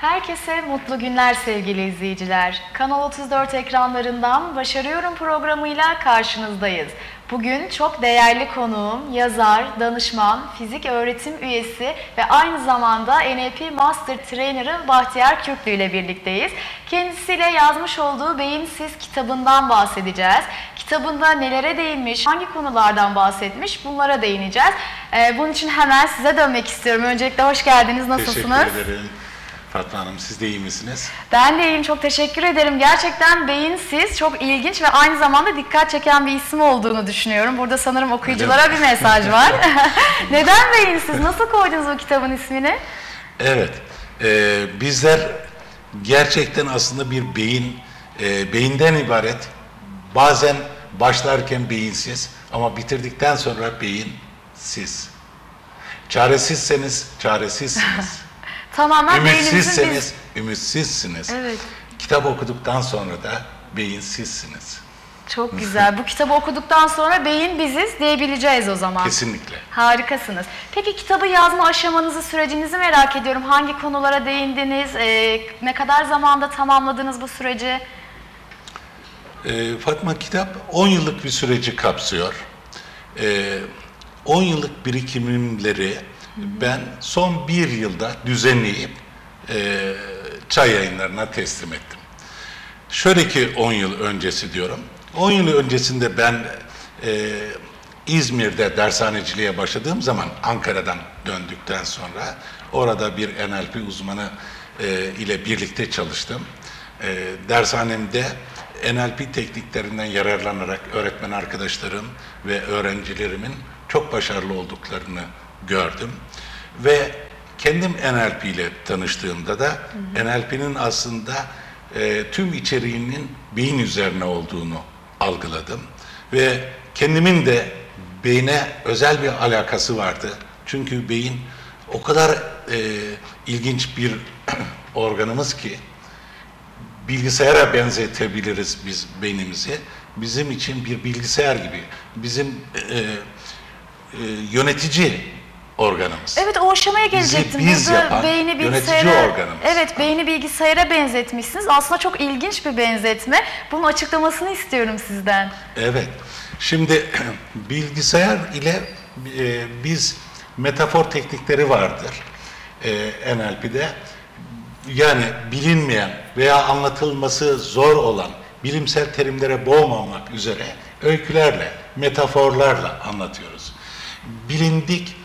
Herkese mutlu günler sevgili izleyiciler. Kanal 34 ekranlarından Başarıyorum programıyla karşınızdayız. Bugün çok değerli konuğum, yazar, danışman, fizik öğretim üyesi ve aynı zamanda NLP Master Trainer'ı Bahtiyar Kürklü ile birlikteyiz. Kendisiyle yazmış olduğu Beyinsiz kitabından bahsedeceğiz. Kitabında nelere değinmiş, hangi konulardan bahsetmiş bunlara değineceğiz. Bunun için hemen size dönmek istiyorum. Öncelikle hoş geldiniz, nasılsınız? Teşekkür ederim. Fatma Hanım, siz de iyi misiniz? Ben de iyiyim, çok teşekkür ederim. Gerçekten Beyinsiz çok ilginç ve aynı zamanda dikkat çeken bir isim olduğunu düşünüyorum. Burada sanırım okuyuculara bir mesaj var. Neden Beyinsiz? Nasıl koydunuz bu kitabın ismini? Evet, bizler gerçekten aslında bir beyinden ibaret. Bazen başlarken beyinsiz ama bitirdikten sonra beyinsiz. Çaresizseniz çaresizsiniz. Tamamen Ümitsizseniz ümitsizsiniz. Evet. Kitap okuduktan sonra da beyinsizsiniz. Çok güzel. Bu kitabı okuduktan sonra beyin biziz diyebileceğiz o zaman. Kesinlikle. Harikasınız. Peki kitabı yazma aşamanızı, sürecinizi merak ediyorum. Hangi konulara değindiniz? Ne kadar zamanda tamamladınız bu süreci? Fatma, kitap 10 yıllık bir süreci kapsıyor. 10 yıllık birikimleri ben son 1 yılda düzenleyip Çay Yayınları'na teslim ettim. Şöyle ki 10 yıl öncesi diyorum. 10 yıl öncesinde ben İzmir'de dershaneciliğe başladığım zaman Ankara'dan döndükten sonra orada bir NLP uzmanı ile birlikte çalıştım. Dershanemde NLP tekniklerinden yararlanarak öğretmen arkadaşlarım ve öğrencilerimin çok başarılı olduklarını gördüm. Ve kendim NLP ile tanıştığımda da NLP'nin aslında tüm içeriğinin beyin üzerine olduğunu algıladım. Ve kendimin de beyne özel bir alakası vardı. Çünkü beyin o kadar ilginç bir organımız ki bilgisayara benzetebiliriz biz beynimizi. Bizim için bir bilgisayar gibi. Bizim yönetici organımız. Evet, o aşamaya gelecektim. Biz burada yapan beyni yönetici organımız. Evet, beyni bilgisayara benzetmişsiniz. Aslında çok ilginç bir benzetme. Bunun açıklamasını istiyorum sizden. Evet. Şimdi bilgisayar ile biz metafor teknikleri vardır NLP'de. Yani bilinmeyen veya anlatılması zor olan bilimsel terimlere boğmamak üzere öykülerle, metaforlarla anlatıyoruz. Bilindik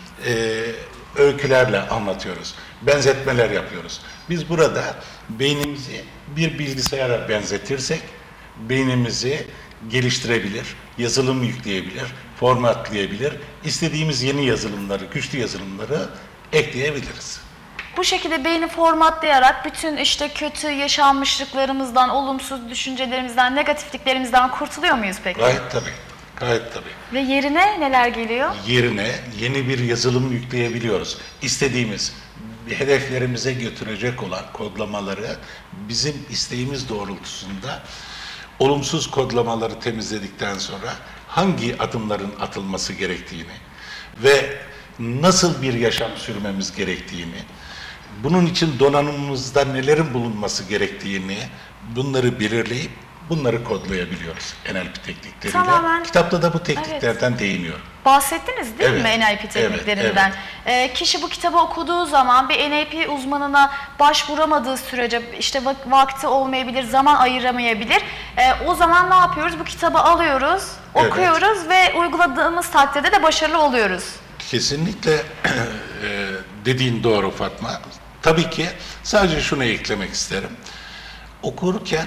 öykülerle anlatıyoruz. Benzetmeler yapıyoruz. Biz burada beynimizi bir bilgisayara benzetirsek beynimizi geliştirebilir, yazılım yükleyebilir, formatlayabilir, istediğimiz yeni yazılımları, güçlü yazılımları ekleyebiliriz. Bu şekilde beyni formatlayarak bütün işte kötü yaşanmışlıklarımızdan, olumsuz düşüncelerimizden, negatifliklerimizden kurtuluyor muyuz peki? Gayet tabii. Gayet tabii. Ve yerine neler geliyor? Yerine yeni bir yazılım yükleyebiliyoruz. İstediğimiz hedeflerimize götürecek olan kodlamaları bizim isteğimiz doğrultusunda olumsuz kodlamaları temizledikten sonra hangi adımların atılması gerektiğini ve nasıl bir yaşam sürmemiz gerektiğini, bunun için donanımımızda nelerin bulunması gerektiğini bunları belirleyip bunları kodlayabiliyoruz NLP teknikleriyle. Tamamen, kitapta da bu tekniklerden değiniyor. Bahsettiniz değil mi Evet, NLP tekniklerinden? Kişi bu kitabı okuduğu zaman bir NLP uzmanına başvuramadığı sürece işte vakti olmayabilir, zaman ayıramayabilir. O zaman ne yapıyoruz? Bu kitabı alıyoruz, okuyoruz ve uyguladığımız takdirde de başarılı oluyoruz. Kesinlikle dediğin doğru Fatma. Tabii ki sadece şunu eklemek isterim. Okurken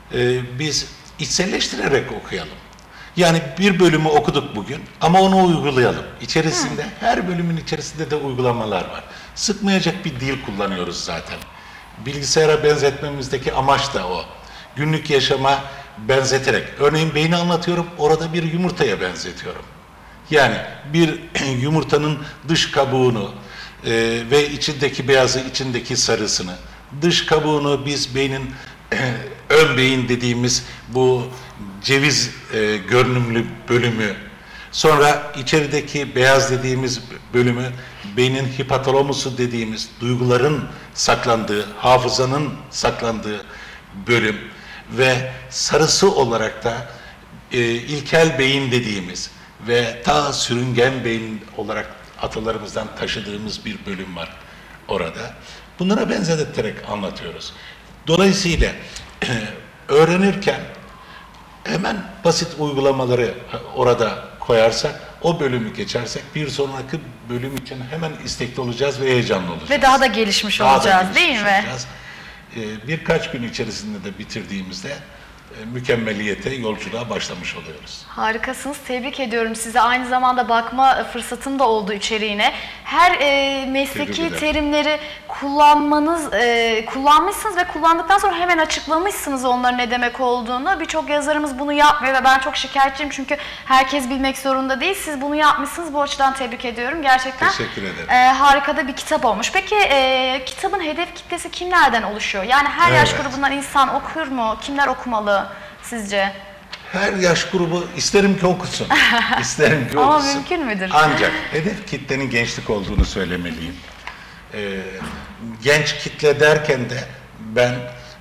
biz içselleştirerek okuyalım. Yani bir bölümü okuduk bugün ama onu uygulayalım. İçerisinde, her bölümün içerisinde de uygulamalar var. Sıkmayacak bir dil kullanıyoruz zaten. Bilgisayara benzetmemizdeki amaç da o. Günlük yaşama benzeterek. Örneğin beyni anlatıyorum, orada bir yumurtaya benzetiyorum. Yani bir yumurtanın dış kabuğunu ve içindeki beyazı, içindeki sarısını, dış kabuğunu biz beynin ön beyin dediğimiz bu ceviz görünümlü bölümü, Sonra içerideki beyaz dediğimiz bölümü beynin hipotalamusu dediğimiz duyguların saklandığı, hafızanın saklandığı bölüm ve sarısı olarak da ilkel beyin dediğimiz ve ta sürüngen beyin olarak atalarımızdan taşıdığımız bir bölüm var orada. Bunlara benzeterek anlatıyoruz. Dolayısıyla öğrenirken hemen basit uygulamaları orada koyarsak, o bölümü geçersek bir sonraki bölüm için hemen istekli olacağız ve heyecanlı olacağız. Ve daha da gelişmiş Daha da olacağız, gelişmiş değil mi? olacağız. Birkaç gün içerisinde de bitirdiğimizde mükemmeliyete, yolculuğa başlamış oluyoruz. Harikasınız. Tebrik ediyorum size. Aynı zamanda bakma fırsatım da oldu içeriğine. Her mesleki terimleri kullanmışsınız ve kullandıktan sonra hemen açıklamışsınız onların ne demek olduğunu. Birçok yazarımız bunu yapmıyor ve ben çok şikayetçiyim çünkü herkes bilmek zorunda değil. Siz bunu yapmışsınız. Bu açıdan tebrik ediyorum. Gerçekten teşekkür ederim. Harika da bir kitap olmuş. Peki kitabın hedef kitlesi kimlerden oluşuyor? Yani her yaş grubundan insan okur mu? Kimler okumalı sizce? Her yaş grubu isterim ki okusun. İsterim ki okusun. Ama mümkün müdür? Ancak hedef kitlenin gençlik olduğunu söylemeliyim. Genç kitle derken de ben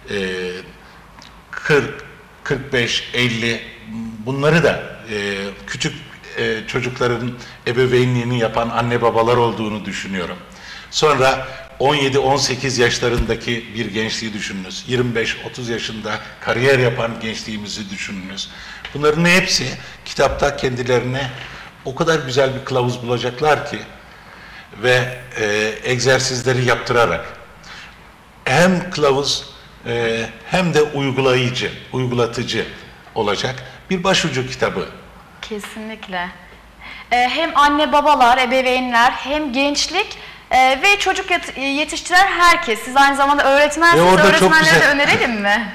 40, 45, 50 bunları da küçük çocukların ebeveynliğini yapan anne babalar olduğunu düşünüyorum. Sonra 17-18 yaşlarındaki bir gençliği düşününüz. 25-30 yaşında kariyer yapan gençliğimizi düşününüz. Bunların hepsi kitapta kendilerine o kadar güzel bir kılavuz bulacaklar ki ve egzersizleri yaptırarak hem kılavuz hem de uygulayıcı, uygulatıcı olacak bir başucu kitabı. Kesinlikle. Hem anne babalar, ebeveynler, hem gençlik ve çocuk yetiştiren herkes. Siz aynı zamanda öğretmensiniz. Öğretmenlere de önerelim mi?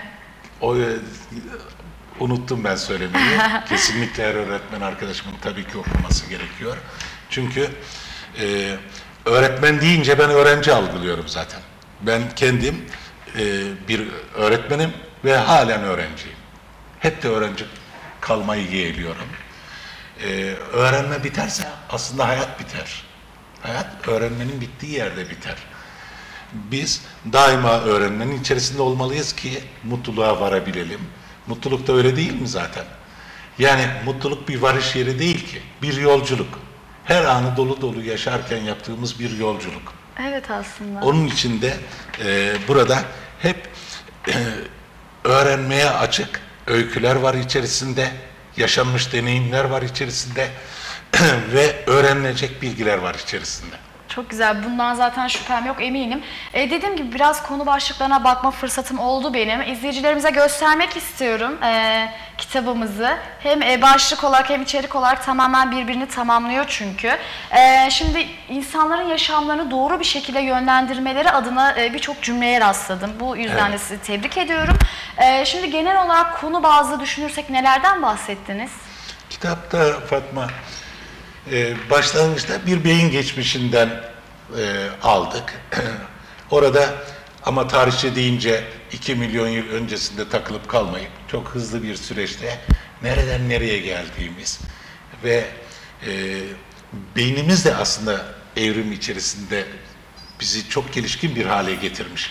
Unuttum ben söylemeyi. Kesinlikle her öğretmen arkadaşımın tabii ki okuması gerekiyor. Çünkü öğretmen deyince ben öğrenci algılıyorum zaten. Ben kendim bir öğretmenim ve halen öğrenciyim. Hep de öğrenci kalmayı yeğliyorum. Öğrenme biterse aslında hayat biter. Hayat öğrenmenin bittiği yerde biter. Biz daima öğrenmenin içerisinde olmalıyız ki mutluluğa varabilelim. Mutluluk da öyle değil mi zaten? Yani mutluluk bir varış yeri değil ki, bir yolculuk. Her anı dolu dolu yaşarken yaptığımız bir yolculuk. Evet aslında. Onun için de burada hep öğrenmeye açık öyküler var içerisinde, yaşanmış deneyimler var içerisinde ve öğrenilecek bilgiler var içerisinde. Çok güzel. Bundan zaten şüphem yok, eminim. Dediğim gibi biraz konu başlıklarına bakma fırsatım oldu benim. İzleyicilerimize göstermek istiyorum kitabımızı. Hem başlık olarak hem içerik olarak tamamen birbirini tamamlıyor çünkü. Şimdi insanların yaşamlarını doğru bir şekilde yönlendirmeleri adına birçok cümleye rastladım. Bu yüzden de sizi tebrik ediyorum. Şimdi genel olarak konu bazlı düşünürsek nelerden bahsettiniz? Kitapta Fatma, başlangıçta bir beyin geçmişinden aldık. Orada ama tarihçe deyince 2 milyon yıl öncesinde takılıp kalmayıp çok hızlı bir süreçte nereden nereye geldiğimiz ve beynimiz de aslında evrim içerisinde bizi çok gelişkin bir hale getirmiş.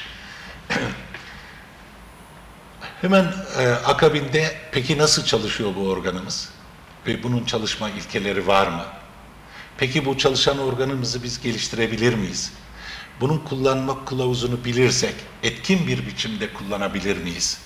Hemen akabinde peki nasıl çalışıyor bu organımız? Ve bunun çalışma ilkeleri var mı? Peki bu çalışan organımızı biz geliştirebilir miyiz? Bunun kullanma kılavuzunu bilirsek etkin bir biçimde kullanabilir miyiz?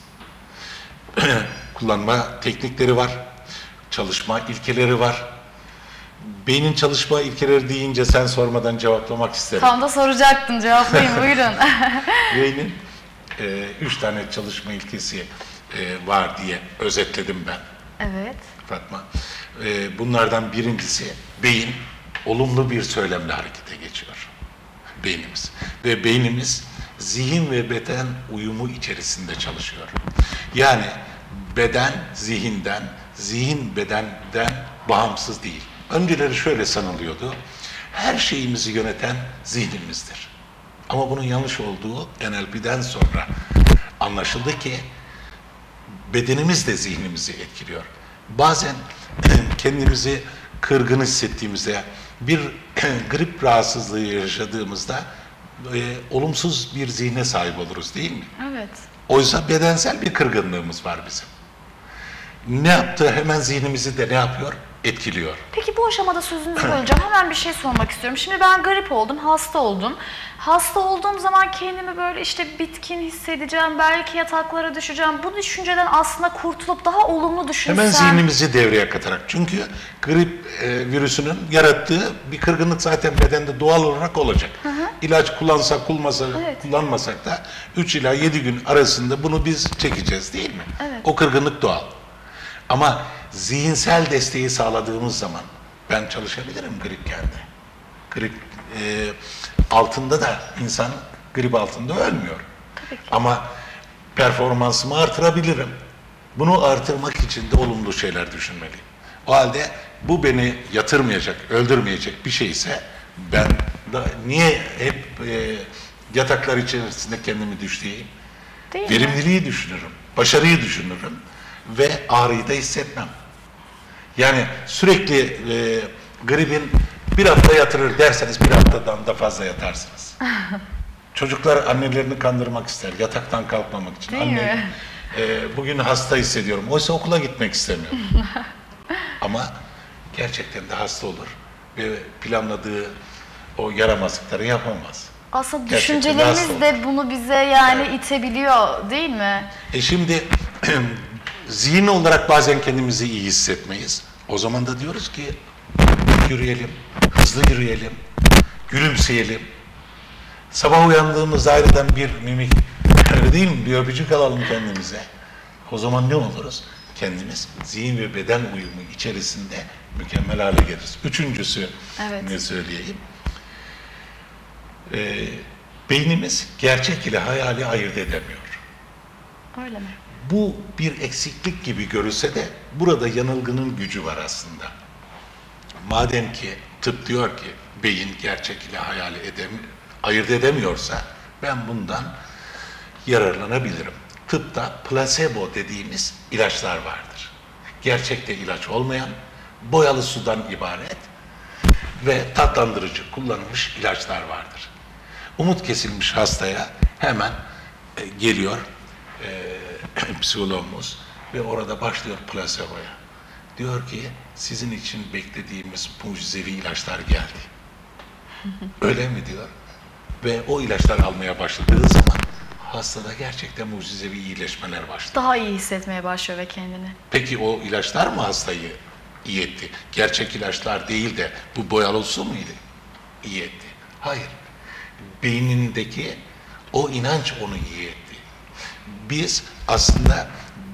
Kullanma teknikleri var, çalışma ilkeleri var. Beynin çalışma ilkeleri deyince sen sormadan cevaplamak isterim. Tam da soracaktım, cevaplayın buyurun. Beynin 3 tane çalışma ilkesi var diye özetledim ben. Evet. Fatma. Bunlardan birincisi beyin olumlu bir söylemle harekete geçiyor. Beynimiz. Ve beynimiz zihin ve beden uyumu içerisinde çalışıyor. Yani beden zihinden, zihin bedenden bağımsız değil. Önceleri şöyle sanılıyordu. Her şeyimizi yöneten zihnimizdir. Ama bunun yanlış olduğu NLP'den sonra anlaşıldı ki bedenimiz de zihnimizi etkiliyor. Bazen kendimizi kırgın hissettiğimizde, bir grip rahatsızlığı yaşadığımızda olumsuz bir zihne sahip oluruz değil mi? Evet. Oysa bedensel bir kırgınlığımız var bizim. Ne yaptığı hemen zihnimizi de ne yapıyor? Etkiliyor. Peki bu aşamada sözünüzü böleceğim. Hemen bir şey sormak istiyorum. Şimdi ben grip oldum, hasta oldum. Hasta olduğum zaman kendimi böyle işte bitkin hissedeceğim, belki yataklara düşeceğim. Bu düşünceden aslında kurtulup daha olumlu düşünsem... Hemen zihnimizi devreye katarak. Çünkü grip virüsünün yarattığı bir kırgınlık zaten bedende doğal olarak olacak. İlaç kullansak kullanmasak da 3 ila 7 gün arasında bunu biz çekeceğiz değil mi? Evet. O kırgınlık doğal. Ama zihinsel desteği sağladığımız zaman ben çalışabilirim gripken de. Grip altında da insan grip altında ölmüyor. Ama performansımı artırabilirim. Bunu artırmak için de olumlu şeyler düşünmeliyim. O halde bu beni yatırmayacak, öldürmeyecek bir şeyse ben da niye hep yataklar içerisinde kendimi düşleyeyim? Verimliliği düşünürüm, başarıyı düşünürüm ve ağrıyı da hissetmem. Yani sürekli gripin bir hafta yatırır derseniz bir haftadan da fazla yatarsınız. Çocuklar annelerini kandırmak ister, yataktan kalkmamak için. Değil Anne, mi? bugün hasta hissediyorum. Oysa okula gitmek istemiyorum. Ama gerçekten de hasta olur ve planladığı o yaramazlıkları yapamaz. Aslında Gerçekten düşüncelerimiz de bunu bize yani itebiliyor değil mi? Şimdi zihin olarak bazen kendimizi iyi hissetmeyiz. O zaman da diyoruz ki yürüyelim, hızlı yürüyelim, gülümseyelim. Sabah uyandığımız ayrıdan bir mimik, öyle değil mi? Bir öpücük alalım kendimize. O zaman ne oluruz? Kendimiz zihin ve beden uyumu içerisinde mükemmel hale geliriz. Üçüncüsü ne söyleyeyim? Beynimiz gerçek ile hayali ayırt edemiyor. Öyle mi? Bu bir eksiklik gibi görülse de burada yanılgının gücü var aslında. Madem ki tıp diyor ki beyin gerçek ile hayali ayırt edemiyorsa ben bundan yararlanabilirim. Tıpta plasebo dediğimiz ilaçlar vardır. Gerçekte ilaç olmayan, boyalı sudan ibaret ve tatlandırıcı kullanılmış ilaçlar vardır. Umut kesilmiş hastaya hemen geliyor psikologumuz ve orada başlıyor plaseboya. Diyor ki sizin için beklediğimiz mucizevi ilaçlar geldi. Öyle mi diyor? Ve o ilaçlar almaya başladığı zaman hastada gerçekten mucizevi iyileşmeler başladı. Daha iyi hissetmeye başlıyor ve kendini. Peki o ilaçlar mı hastayı iyi etti? Gerçek ilaçlar değil de bu boyalı su muydu? İyi etti. Hayır. Beynindeki o inanç onu iyi etti. Biz aslında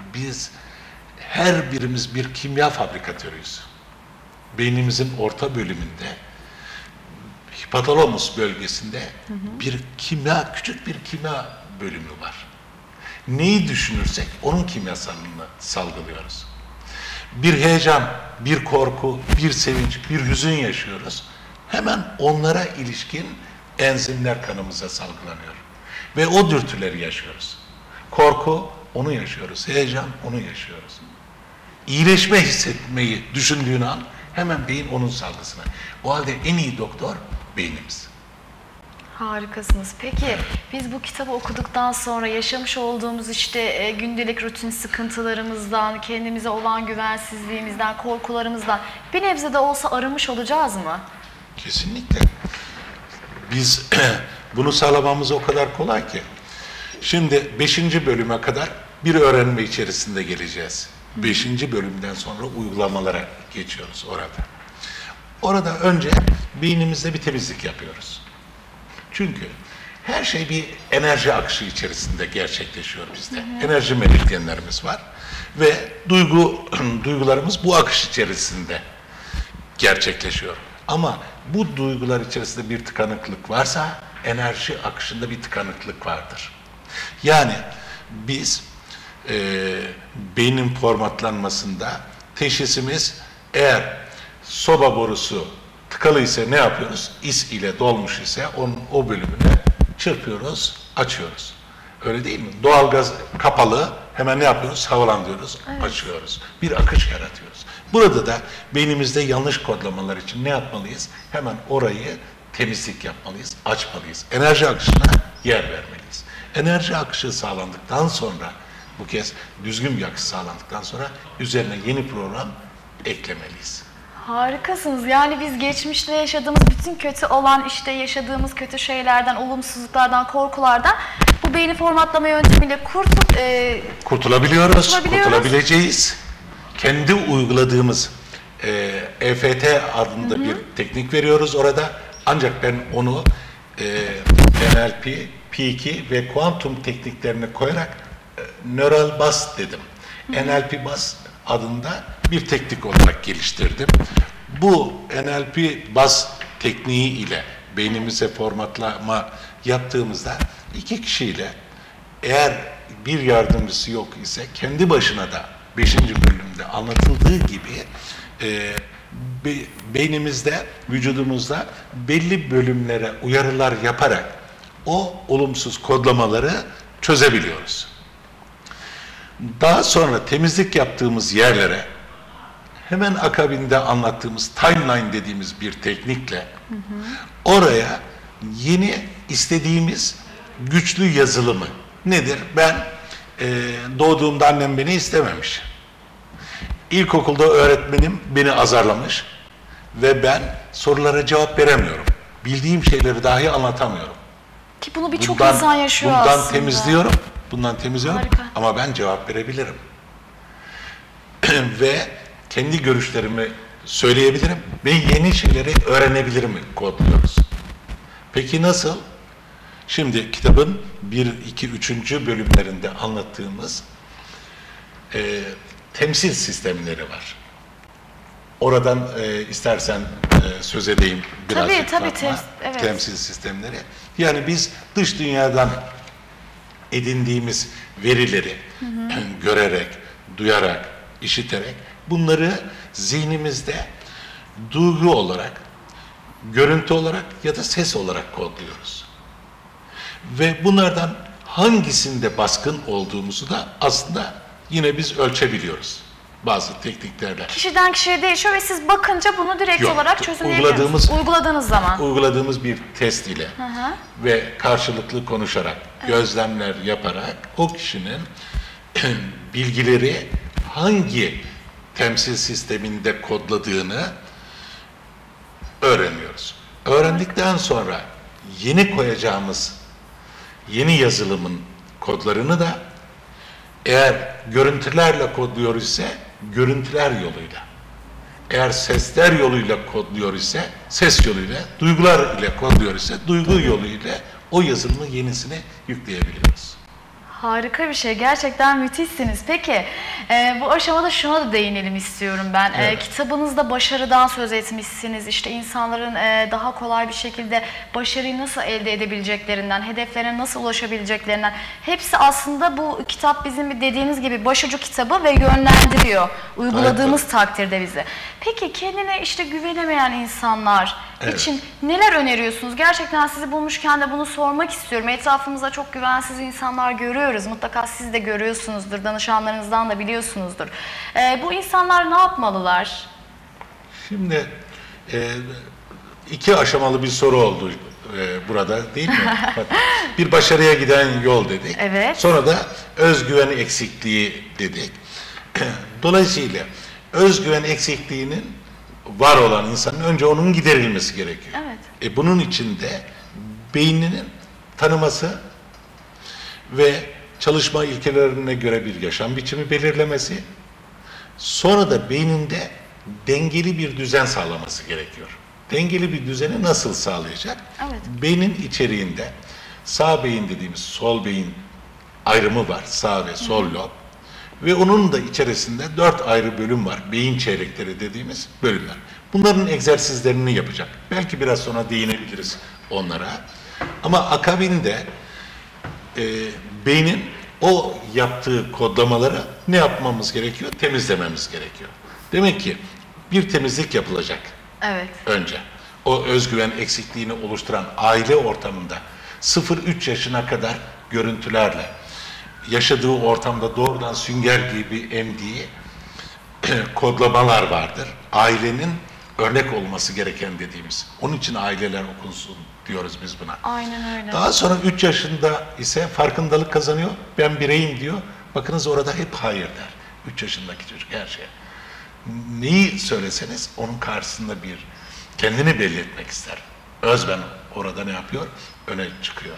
her birimiz bir kimya fabrikatörüyüz. Beynimizin orta bölümünde hipotalamus bölgesinde küçük bir kimya bölümü var. Neyi düşünürsek onun kimyasalını salgılıyoruz. Bir heyecan, bir korku, bir sevinç, bir hüzün yaşıyoruz. Hemen onlara ilişkin enzimler kanımıza salgılanıyor. Ve o dürtüleri yaşıyoruz. Korku, onu yaşıyoruz. Heyecan, onu yaşıyoruz. İyileşme hissetmeyi düşündüğün an hemen beyin onun salgısına. O halde en iyi doktor beynimiz. Harikasınız. Peki biz bu kitabı okuduktan sonra yaşamış olduğumuz işte gündelik rutin sıkıntılarımızdan, kendimize olan güvensizliğimizden, korkularımızdan bir nebze de olsa arınmış olacağız mı? Kesinlikle. Biz bunu sağlamamız o kadar kolay ki. Şimdi 5. bölüme kadar bir öğrenme içerisinde geleceğiz. 5. bölümden sonra uygulamalara geçiyoruz orada. Orada önce beynimizde bir temizlik yapıyoruz. Çünkü her şey bir enerji akışı içerisinde gerçekleşiyor bizde. Enerji meridyenlerimiz var ve duygularımız bu akış içerisinde gerçekleşiyor. Ama bu duygular içerisinde bir tıkanıklık varsa enerji akışında bir tıkanıklık vardır. Yani biz beynin formatlanmasında teşhisimiz eğer soba borusu tıkalı ise ne yapıyoruz? İs ile dolmuş ise o bölümünü çırpıyoruz, açıyoruz. Öyle değil mi? Doğalgaz kapalı, hemen ne yapıyoruz? Havalandırıyoruz, açıyoruz. Bir akış yaratıyoruz. Burada da beynimizde yanlış kodlamalar için ne yapmalıyız? Hemen orayı temizlik yapmalıyız, açmalıyız. Enerji akışına yer vermeliyiz. Enerji akışı sağlandıktan sonra, bu kez düzgün bir akış sağlandıktan sonra üzerine yeni program eklemeliyiz. Harikasınız. Yani biz geçmişte yaşadığımız bütün kötü olan, işte yaşadığımız kötü şeylerden, olumsuzluklardan, korkulardan bu beyni formatlama yöntemiyle kurtulabileceğiz. Kendi uyguladığımız EFT adında bir teknik veriyoruz orada. Ancak ben onu NLP, P2 ve kuantum tekniklerini koyarak nöral bas dedim. NLP bas adında bir teknik olarak geliştirdim. Bu NLP bas tekniği ile beynimize formatlama yaptığımızda iki kişiyle, eğer bir yardımcısı yok ise, kendi başına da 5. bölümde anlatıldığı gibi beynimizde, vücudumuzda belli bölümlere uyarılar yaparak o olumsuz kodlamaları çözebiliyoruz. Daha sonra temizlik yaptığımız yerlere hemen akabinde anlattığımız timeline dediğimiz bir teknikle oraya yeni istediğimiz güçlü yazılımı nedir? Ben doğduğumda annem beni istememiş. İlkokulda öğretmenim beni azarlamış ve ben sorulara cevap veremiyorum. Bildiğim şeyleri dahi anlatamıyorum. Ki bunu birçok insan yaşıyor aslında. Bundan temizliyorum Harika. ama ben cevap verebilirim. Ve kendi görüşlerimi söyleyebilirim ve yeni şeyleri öğrenebilirim kodluyoruz. Peki nasıl? Şimdi kitabın 1, 2, 3. bölümlerinde anlattığımız temsil sistemleri var. Oradan istersen söz edeyim birazcık. Tabii, evet. Temsil sistemleri. Yani biz dış dünyadan edindiğimiz verileri görerek, duyarak, işiterek bunları zihnimizde duygu olarak, görüntü olarak ya da ses olarak kodluyoruz. Ve bunlardan hangisinde baskın olduğumuzu da aslında yine biz ölçebiliyoruz bazı tekniklerle. Kişiden kişiye değişiyor ve siz bakınca bunu direkt olarak çözümleyebiliyorsunuz. Uyguladığınız zaman. Uyguladığımız bir test ile ve karşılıklı konuşarak, gözlemler yaparak o kişinin bilgileri hangi temsil sisteminde kodladığını öğreniyoruz. Öğrendikten sonra yeni koyacağımız yeni yazılımın kodlarını da eğer görüntülerle kodluyor ise görüntüler yoluyla, eğer sesler yoluyla kodluyor ise ses yoluyla, duygular ile kodluyor ise duygu yoluyla o yazılımın yenisini yükleyebiliyoruz. Harika bir şey. Gerçekten müthişsiniz. Peki bu aşamada şuna da değinelim istiyorum ben. Evet. Kitabınızda başarıdan söz etmişsiniz. İşte insanların daha kolay bir şekilde başarıyı nasıl elde edebileceklerinden, hedeflerine nasıl ulaşabileceklerinden. Hepsi aslında bu kitap bizim dediğiniz gibi başucu kitabı ve yönlendiriyor. Uyguladığımız takdirde bizi. Peki kendine işte güvenemeyen insanlar için neler öneriyorsunuz? Gerçekten sizi bulmuşken de bunu sormak istiyorum. Etrafımızda çok güvensiz insanlar görüyoruz. Mutlaka siz de görüyorsunuzdur. Danışanlarınızdan da biliyorsunuzdur. Bu insanlar ne yapmalılar? Şimdi iki aşamalı bir soru oldu burada değil mi? Bir başarıya giden yol dedik. Evet. Sonra da özgüven eksikliği dedik. Dolayısıyla özgüven eksikliğinin var olan insanın önce onun giderilmesi gerekiyor. Evet. Bunun için de beyninin tanıması ve çalışma ilkelerine göre bir yaşam biçimi belirlemesi, sonra da beyninde dengeli bir düzen sağlaması gerekiyor. Dengeli bir düzeni nasıl sağlayacak? Evet. Beynin içeriğinde sağ beyin dediğimiz sol beyin ayrımı var. Sağ ve sol lob. Ve onun da içerisinde 4 ayrı bölüm var. Beyin çeyrekleri dediğimiz bölümler. Bunların egzersizlerini yapacak. Belki biraz sonra değinebiliriz onlara. Ama akabinde beynin o yaptığı kodlamaları ne yapmamız gerekiyor? Temizlememiz gerekiyor. Demek ki bir temizlik yapılacak. Evet. Önce. O özgüven eksikliğini oluşturan aile ortamında 0-3 yaşına kadar görüntülerle, yaşadığı ortamda doğrudan sünger gibi emdiği kodlamalar vardır. Ailenin örnek olması gereken dediğimiz. Onun için aileler okunsun diyoruz biz buna. Aynen öyle. Daha sonra 3 yaşında ise farkındalık kazanıyor. Ben bireyim diyor. Bakınız orada hep hayır der. 3 yaşındaki çocuk her şeye. Neyi söyleseniz onun karşısında bir kendini belli etmek ister. Özben orada ne yapıyor? Öne çıkıyor.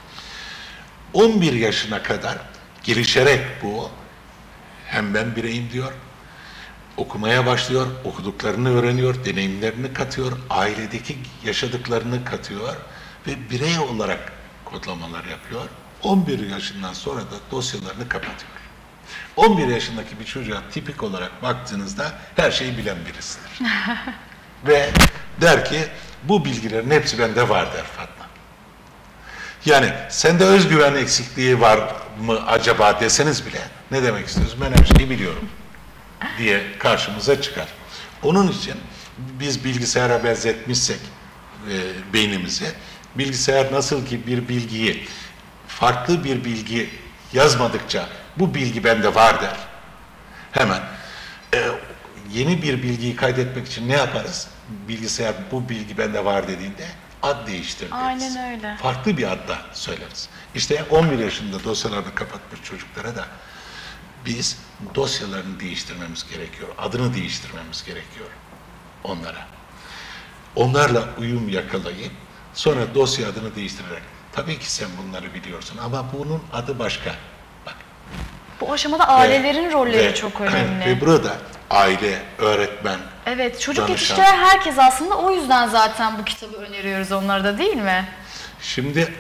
11 yaşına kadar gelişerek bu hem ben bireyim diyor, okumaya başlıyor, okuduklarını öğreniyor, deneyimlerini katıyor, ailedeki yaşadıklarını katıyor ve birey olarak kodlamalar yapıyor. 11 yaşından sonra da dosyalarını kapatıyor. 11 yaşındaki bir çocuğa tipik olarak baktığınızda her şeyi bilen birisidir. Ve der ki bu bilgilerin hepsi bende var der Fatma. Yani sende özgüven eksikliği var mı acaba deseniz bile ne demek istiyoruz? Ben her şeyi biliyorum diye karşımıza çıkar. Onun için biz bilgisayara benzetmişsek beynimizi, bilgisayar nasıl ki bir bilgiyi, farklı bir bilgi yazmadıkça bu bilgi bende var der. Hemen yeni bir bilgiyi kaydetmek için ne yaparız? Bilgisayar bu bilgi bende var dediğinde ad değiştir deriz. Aynen öyle. Farklı bir adla söyleriz. İşte 11 yaşında dosyalarını kapatmış çocuklara da biz dosyalarını değiştirmemiz gerekiyor. Adını değiştirmemiz gerekiyor onlara. Onlarla uyum yakalayıp sonra dosya adını değiştirerek tabii ki sen bunları biliyorsun ama bunun adı başka. Bak. Bu aşamada ailelerin rolleri çok önemli. Ve burada aile, öğretmen, evet, çocuk danışan. yetiştiren herkes aslında o yüzden zaten bu kitabı öneriyoruz onlara da, değil mi? Şimdi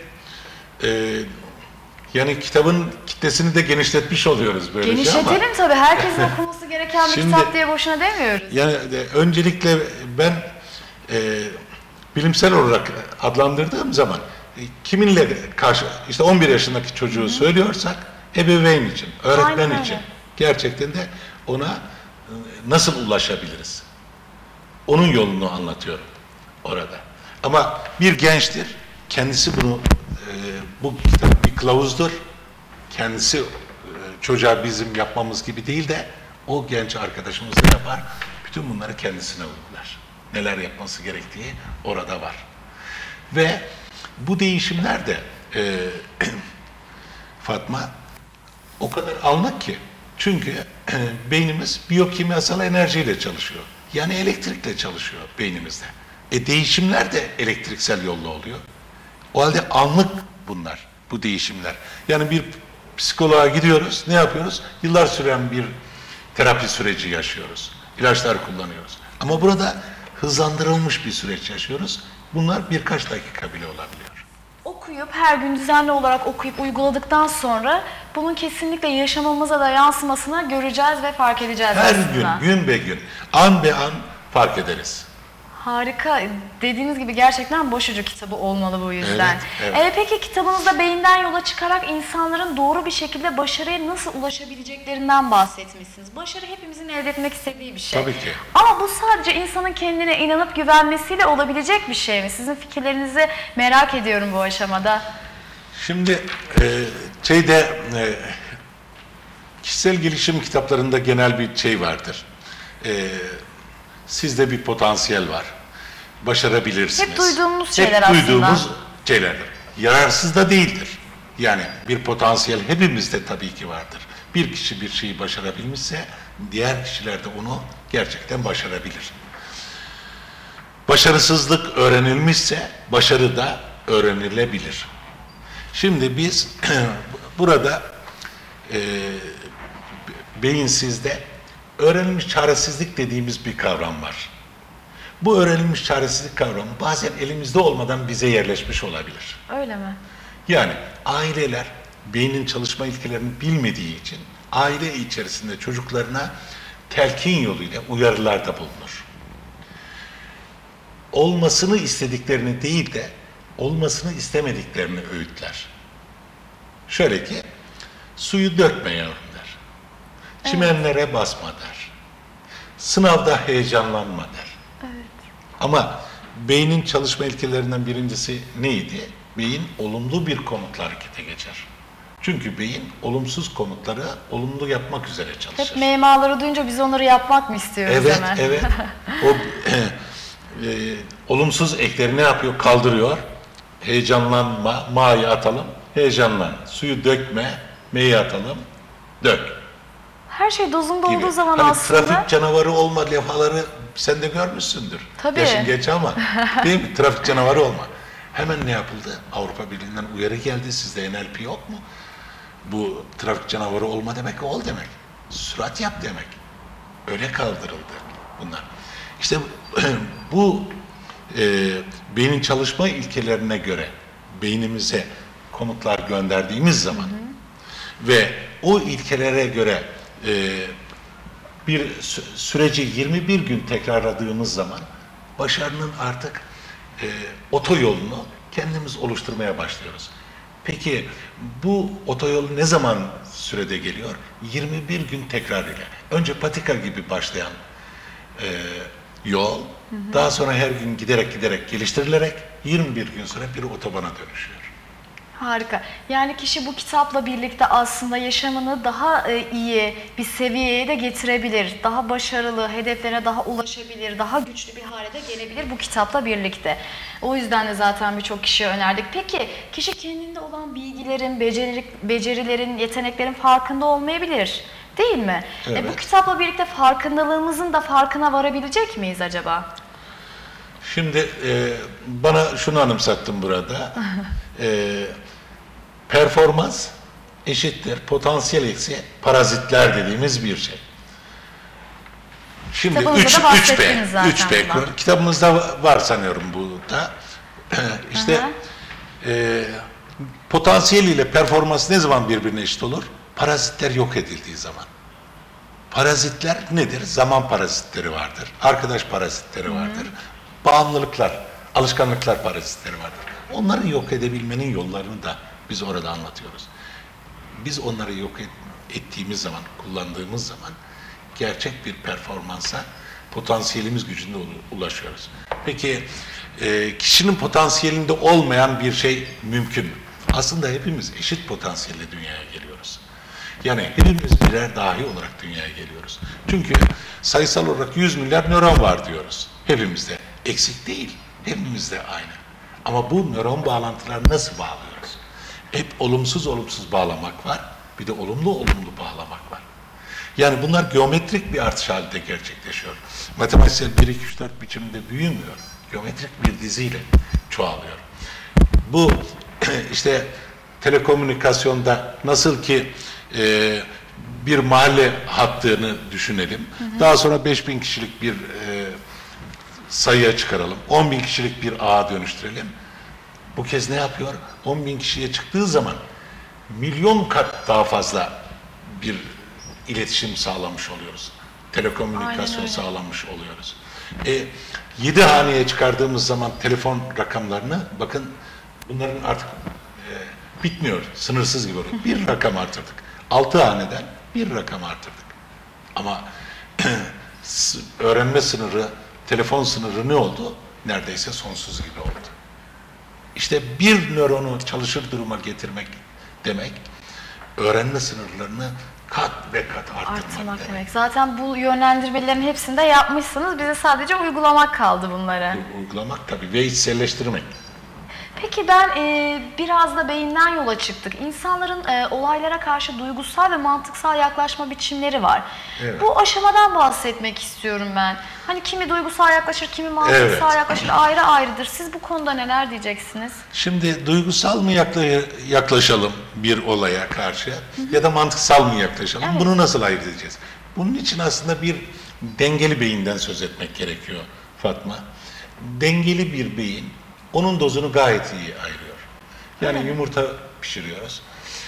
yani kitabın kitlesini de genişletmiş oluyoruz böylece Genişletelim ama. tabii. Herkesin okuması gereken bir Şimdi, kitap diye boşuna demiyoruz. Yani öncelikle ben bilimsel olarak adlandırdığım zaman kiminle karşı, işte 11 yaşındaki çocuğu söylüyorsak ebeveyn için, öğretmen Aynen için öyle. gerçekten de ona nasıl ulaşabiliriz? Onun yolunu anlatıyorum orada. Ama bir gençtir, kendisi bunu, bu kitap bir kılavuzdur. Kendisi çocuğa bizim yapmamız gibi değil de o genç arkadaşımız ne yapar? Bütün bunları kendisine uygular. Neler yapması gerektiği orada var. Ve bu değişimler de Fatma o kadar anlık ki. Çünkü beynimiz biyokimyasal enerjiyle çalışıyor. Yani elektrikle çalışıyor beynimizde. Değişimler de elektriksel yolla oluyor. O halde anlık bunlar, bu değişimler. Yani bir psikoloğa gidiyoruz, ne yapıyoruz? Yıllar süren bir terapi süreci yaşıyoruz. İlaçlar kullanıyoruz. Ama burada hızlandırılmış bir süreç yaşıyoruz. Bunlar birkaç dakika bile olabiliyor. Okuyup her gün düzenli olarak okuyup uyguladıktan sonra bunun kesinlikle yaşamımıza da yansımasını göreceğiz ve fark edeceğiz Her aslında. gün be gün, an be an fark ederiz. Harika. Dediğiniz gibi gerçekten başucu kitabı olmalı bu yüzden. Evet. Peki kitabınızda beyinden yola çıkarak insanların doğru bir şekilde başarıya nasıl ulaşabileceklerinden bahsetmişsiniz. Başarı hepimizin elde etmek istediği bir şey. Tabii ki. Ama bu sadece insanın kendine inanıp güvenmesiyle olabilecek bir şey mi? Sizin fikirlerinizi merak ediyorum bu aşamada. Şimdi kişisel gelişim kitaplarında genel bir şey vardır. Sizde bir potansiyel var. Başarabilirsiniz. Hep duyduğumuz şeyler Hep duyduğumuz aslında. şeylerdir. Yararsız da değildir. Yani bir potansiyel hepimizde tabii ki vardır. Bir kişi bir şeyi başarabilmişse diğer kişiler de onu gerçekten başarabilir. Başarısızlık öğrenilmişse başarı da öğrenilebilir. Şimdi biz burada beyinsizde öğrenilmiş çaresizlik dediğimiz bir kavram var. Bu öğrenilmiş çaresizlik kavramı bazen elimizde olmadan bize yerleşmiş olabilir. Öyle mi? Yani aileler beynin çalışma ilkelerini bilmediği için aile içerisinde çocuklarına telkin yoluyla uyarılarda bulunur. Olmasını istediklerini değil de olmasını istemediklerini öğütler. Şöyle ki, suyu dökme yavrum der. Çimenlere basma der. Sınavda heyecanlanma der. Evet. Ama beynin çalışma ilkelerinden birincisi neydi? Beyin olumlu bir komutla harekete geçer. Çünkü beyin olumsuz komutları olumlu yapmak üzere çalışır. Hep memaları duyunca biz onları yapmak mı istiyoruz Evet, hemen? evet. O olumsuz ekleri ne yapıyor? Kaldırıyor. Heyecanlanma, ma'yı atalım. Heyecanlan. Suyu dökme, me'yi atalım. Dök. Her şey dozunda Gibi. olduğu zaman Hani aslında... trafik canavarı olma levhaları sen de görmüşsündür. Tabii. Yaşın geç ama değil mi? Trafik canavarı olma. Hemen ne yapıldı? Avrupa Birliği'nden uyarı geldi. Sizde NLP yok mu? Bu trafik canavarı olma demek ol demek. Sürat yap demek. Öyle kaldırıldı bunlar. İşte bu beynin çalışma ilkelerine göre beynimize komutlar gönderdiğimiz zaman ve o ilkelere göre bir süreci 21 gün tekrarladığımız zaman başarının artık otoyolunu kendimiz oluşturmaya başlıyoruz. Peki bu otoyol ne zaman sürede geliyor? 21 gün tekrar ile. Önce patika gibi başlayan yol, daha sonra her gün giderek geliştirilerek 21 gün sonra bir otobana dönüşüyor. Harika. Yani kişi bu kitapla birlikte aslında yaşamını daha iyi bir seviyeye de getirebilir. Daha başarılı, hedeflerine daha ulaşabilir, daha güçlü bir hale de gelebilir bu kitapla birlikte. O yüzden de zaten birçok kişiye önerdik. Peki kişi kendinde olan bilgilerin, becerilerin, yeteneklerin farkında olmayabilir. Değil mi? Evet. Bu kitapla birlikte farkındalığımızın da farkına varabilecek miyiz acaba? Şimdi bana şunu anımsattın burada. Performans eşittir potansiyel eksi parazitler dediğimiz bir şey. Şimdi Kitabınızda da bahsettiniz zaten 3B bundan. kitabımızda var sanıyorum bu da. İşte potansiyel ile performans ne zaman birbirine eşit olur? Parazitler yok edildiği zaman. Parazitler nedir? Zaman parazitleri vardır. Arkadaş parazitleri vardır. Bağımlılıklar, alışkanlıklar parazitleri vardır. Onları yok edebilmenin yollarını da biz orada anlatıyoruz. Biz onları yok ettiğimiz zaman, kullandığımız zaman gerçek bir performansa, potansiyelimiz gücünde ulaşıyoruz. Peki kişinin potansiyelinde olmayan bir şey mümkün mü? Aslında hepimiz eşit potansiyelle dünyaya geliyoruz. Yani hepimiz birer dahi olarak dünyaya geliyoruz. Çünkü sayısal olarak 100 milyar nöron var diyoruz. Hepimizde. Eksik değil. Hepimizde aynı. Ama bu nöron bağlantıları nasıl bağlıyoruz? Hep olumsuz bağlamak var. Bir de olumlu bağlamak var. Yani bunlar geometrik bir artış halinde gerçekleşiyor. Matematiksel 1, 2, 3, 4 biçiminde büyümüyor. Geometrik bir diziyle çoğalıyor. Bu işte telekomünikasyonda nasıl ki bir mahalle hattını düşünelim. Daha sonra 5000 kişilik bir sayıya çıkaralım. 10.000 kişilik bir ağa dönüştürelim. Bu kez ne yapıyor? 10.000 kişiye çıktığı zaman milyon kat daha fazla bir iletişim sağlamış oluyoruz. Telekomünikasyon sağlamış oluyoruz. 7 haneye çıkardığımız zaman telefon rakamlarını bakın bunların artık bitmiyor. Sınırsız gibi oluyor. Bir rakam artırdık. 6 haneden bir rakam artırdık. Ama öğrenme sınırı, telefon sınırı ne oldu? Neredeyse sonsuz gibi oldu. İşte bir nöronu çalışır duruma getirmek demek, öğrenme sınırlarını kat ve kat arttırmak demek. Zaten bu yönlendirmelerin hepsini de yapmışsınız. Bize sadece uygulamak kaldı bunları. Uygulamak tabii ve içselleştirmek. Peki ben biraz da beyinden yola çıktık. İnsanların olaylara karşı duygusal ve mantıksal yaklaşma biçimleri var. Evet. Bu aşamadan bahsetmek istiyorum ben. Hani kimi duygusal yaklaşır, kimi mantıksal yaklaşır, ayrı ayrıdır. Siz bu konuda neler diyeceksiniz? Şimdi duygusal mı yaklaşalım bir olaya karşı ya da mantıksal mı yaklaşalım? Evet. Bunu nasıl ayırt edeceğiz? Bunun için aslında bir dengeli beyinden söz etmek gerekiyor Fatma. Dengeli bir beyin onun dozunu gayet iyi ayırıyor. Yani yumurta pişiriyoruz.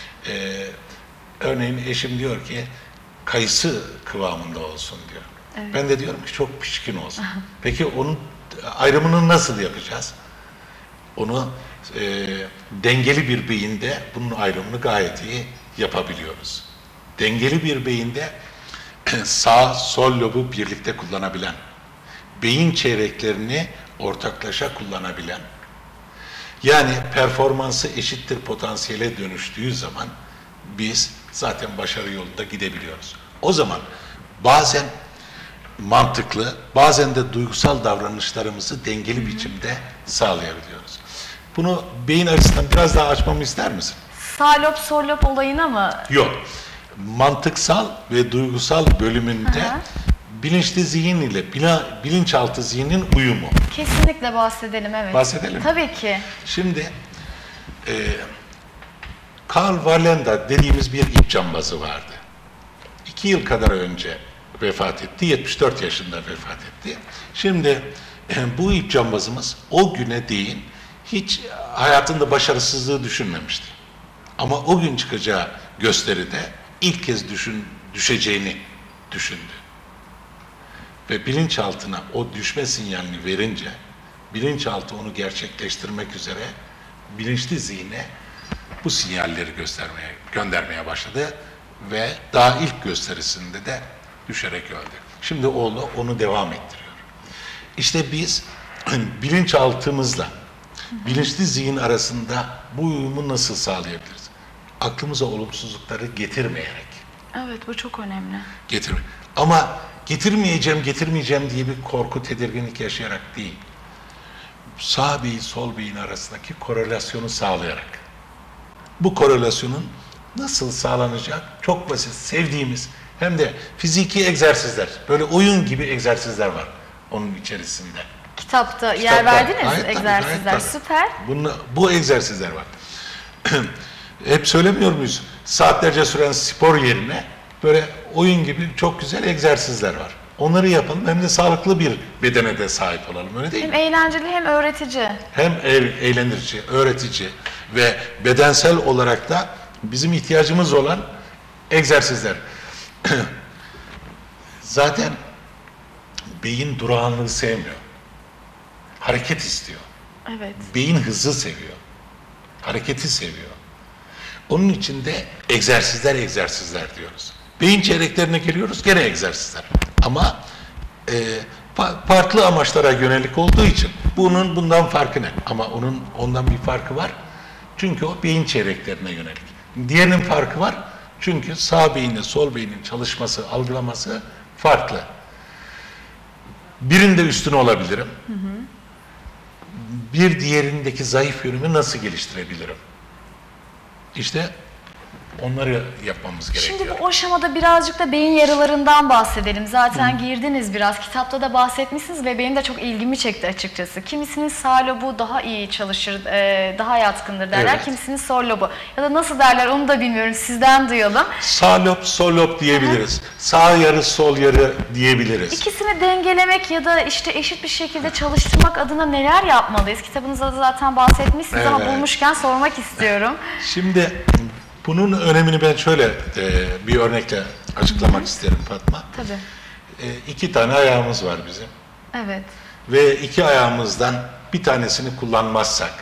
Örneğin eşim diyor ki kayısı kıvamında olsun diyor. Evet. Ben de diyorum ki çok pişkin olsun. Peki onun ayrımını nasıl yapacağız? Onu dengeli bir beyinde bunun ayrımını gayet iyi yapabiliyoruz. Dengeli bir beyinde sağ sol lobu birlikte kullanabilen, beyin çeyreklerini ortaklaşa kullanabilen, yani performansı eşittir potansiyele dönüştüğü zaman biz zaten başarı yolunda gidebiliyoruz. O zaman bazen mantıklı, bazen de duygusal davranışlarımızı dengeli biçimde sağlayabiliyoruz. Bunu beyin açısından biraz daha açmamı ister misin? Sağ sol lob olayına mı? Yok. Mantıksal ve duygusal bölümünde bilinçli zihin ile bilinçaltı zihnin uyumu. Kesinlikle bahsedelim, evet. Bahsedelim mi? Tabii ki. Şimdi Karl Wallenda dediğimiz bir ip cambazı vardı. 2 yıl kadar önce vefat etti. 74 yaşında vefat etti. Şimdi bu ip cambazımız o güne değin hiç hayatında başarısızlığı düşünmemişti. Ama o gün çıkacağı gösteride ilk kez düşeceğini düşündü. Ve bilinçaltına o düşme sinyalini verince, bilinçaltı onu gerçekleştirmek üzere bilinçli zihne bu sinyalleri göndermeye başladı ve daha ilk gösterisinde de düşerek öldü. Şimdi oğlu onu devam ettiriyor. İşte biz bilinçaltımızla bilinçli zihin arasında bu uyumu nasıl sağlayabiliriz? Aklımıza olumsuzlukları getirmeyerek. Evet, bu çok önemli. Ama getirmeyeceğim diye bir korku, tedirginlik yaşayarak değil. Sağ beyin, sol beyin arasındaki korelasyonu sağlayarak. Bu korelasyonun nasıl sağlanacak? Çok basit, sevdiğimiz hem de fiziki egzersizler, böyle oyun gibi egzersizler var onun içerisinde. Kitapta yer verdiniz gayet egzersizler, tabii. süper. Bu egzersizler var. Hep söylemiyor muyuz? Saatlerce süren spor yerine böyle oyun gibi çok güzel egzersizler var. Onları yapalım hem de sağlıklı bir bedene de sahip olalım, öyle değil mi? Hem eğlenceli hem öğretici. Hem eğlendirici, öğretici ve bedensel olarak da bizim ihtiyacımız olan egzersizler. Zaten beyin durağanlığı sevmiyor. Hareket istiyor. Evet. Beyin hızı seviyor. Hareketi seviyor. Onun için de egzersizler diyoruz. Beyin çeyreklerine geliyoruz, gene egzersizler. Ama farklı amaçlara yönelik olduğu için bundan farkı ne? Ama ondan bir farkı var. Çünkü o beyin çeyreklerine yönelik. Diğerinin farkı var. Çünkü sağ beyinle sol beynin çalışması, algılaması farklı. Birinde üstün olabilirim. Bir diğerindeki zayıf yönümü nasıl geliştirebilirim? İşte onları yapmamız gerekiyor. Şimdi bu aşamada birazcık da beyin yarılarından bahsedelim. Zaten girdiniz biraz, kitapta da bahsetmişsiniz ve benim de çok ilgimi çekti açıkçası. Kimisinin sağ lobu daha iyi çalışır, daha yatkındır derler. Evet. Kimisinin sol lobu. Ya da nasıl derler onu da bilmiyorum, sizden duyalım. Sağ lob, sol lob diyebiliriz. Sağ yarı, sol yarı diyebiliriz. İkisini dengelemek ya da işte eşit bir şekilde çalıştırmak adına neler yapmalıyız? Kitabınızda da zaten bahsetmişsiniz ama Evet. bulmuşken sormak istiyorum. Şimdi bunun önemini ben şöyle bir örnekle açıklamak isterim Fatma. Tabii. 2 tane ayağımız var bizim. Evet. Ve 2 ayağımızdan bir tanesini kullanmazsak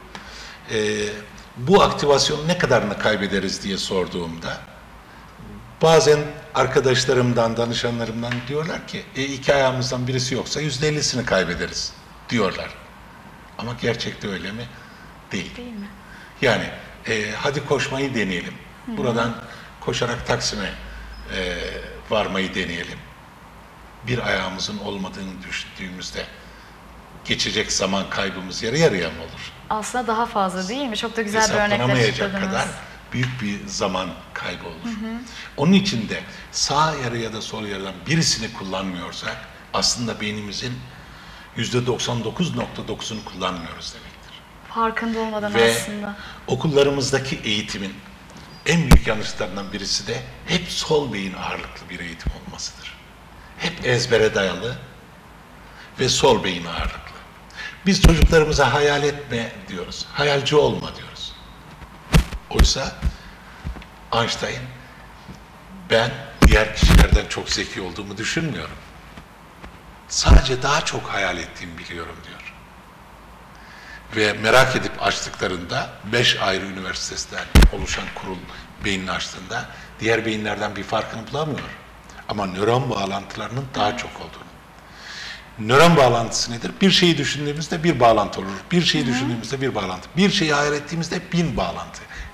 bu aktivasyonu ne kadarını kaybederiz diye sorduğumda bazen arkadaşlarımdan, danışanlarımdan diyorlar ki 2 ayağımızdan birisi yoksa %50'sini kaybederiz diyorlar. Ama gerçekte öyle mi? Değil. Değil mi? Yani hadi koşmayı deneyelim. Buradan koşarak Taksim'e varmayı deneyelim. Bir ayağımızın olmadığını düşündüğümüzde geçecek zaman kaybımız yarı yarıya mı olur? Aslında daha fazla değil mi? Çok da güzel bir örnekle Hesaplanamayacak açıkladınız. kadar büyük bir zaman kaybı olur. Onun için de sağ yarı ya da sol yarıdan birisini kullanmıyorsak aslında beynimizin %99.9'unu kullanmıyoruz demektir. Farkında olmadan Ve aslında. okullarımızdaki eğitimin en büyük yanlışlarından birisi de hep sol beyin ağırlıklı bir eğitim olmasıdır. Hep ezbere dayalı ve sol beyin ağırlıklı. Biz çocuklarımıza hayal etme diyoruz, hayalci olma diyoruz. Oysa Einstein, ben diğer kişilerden çok zeki olduğumu düşünmüyorum. Sadece daha çok hayal ettiğimi biliyorum diyor. Ve merak edip açtıklarında 5 ayrı üniversitesinden oluşan kurul beynini açtığında diğer beyinlerden bir farkını bulamıyor. Ama nöron bağlantılarının daha çok olduğunu. Nöron bağlantısı nedir? Bir şeyi düşündüğümüzde bir bağlantı olur. Bir şeyi düşündüğümüzde bir bağlantı. Bir şeyi hayal ettiğimizde 1000 bağlantı.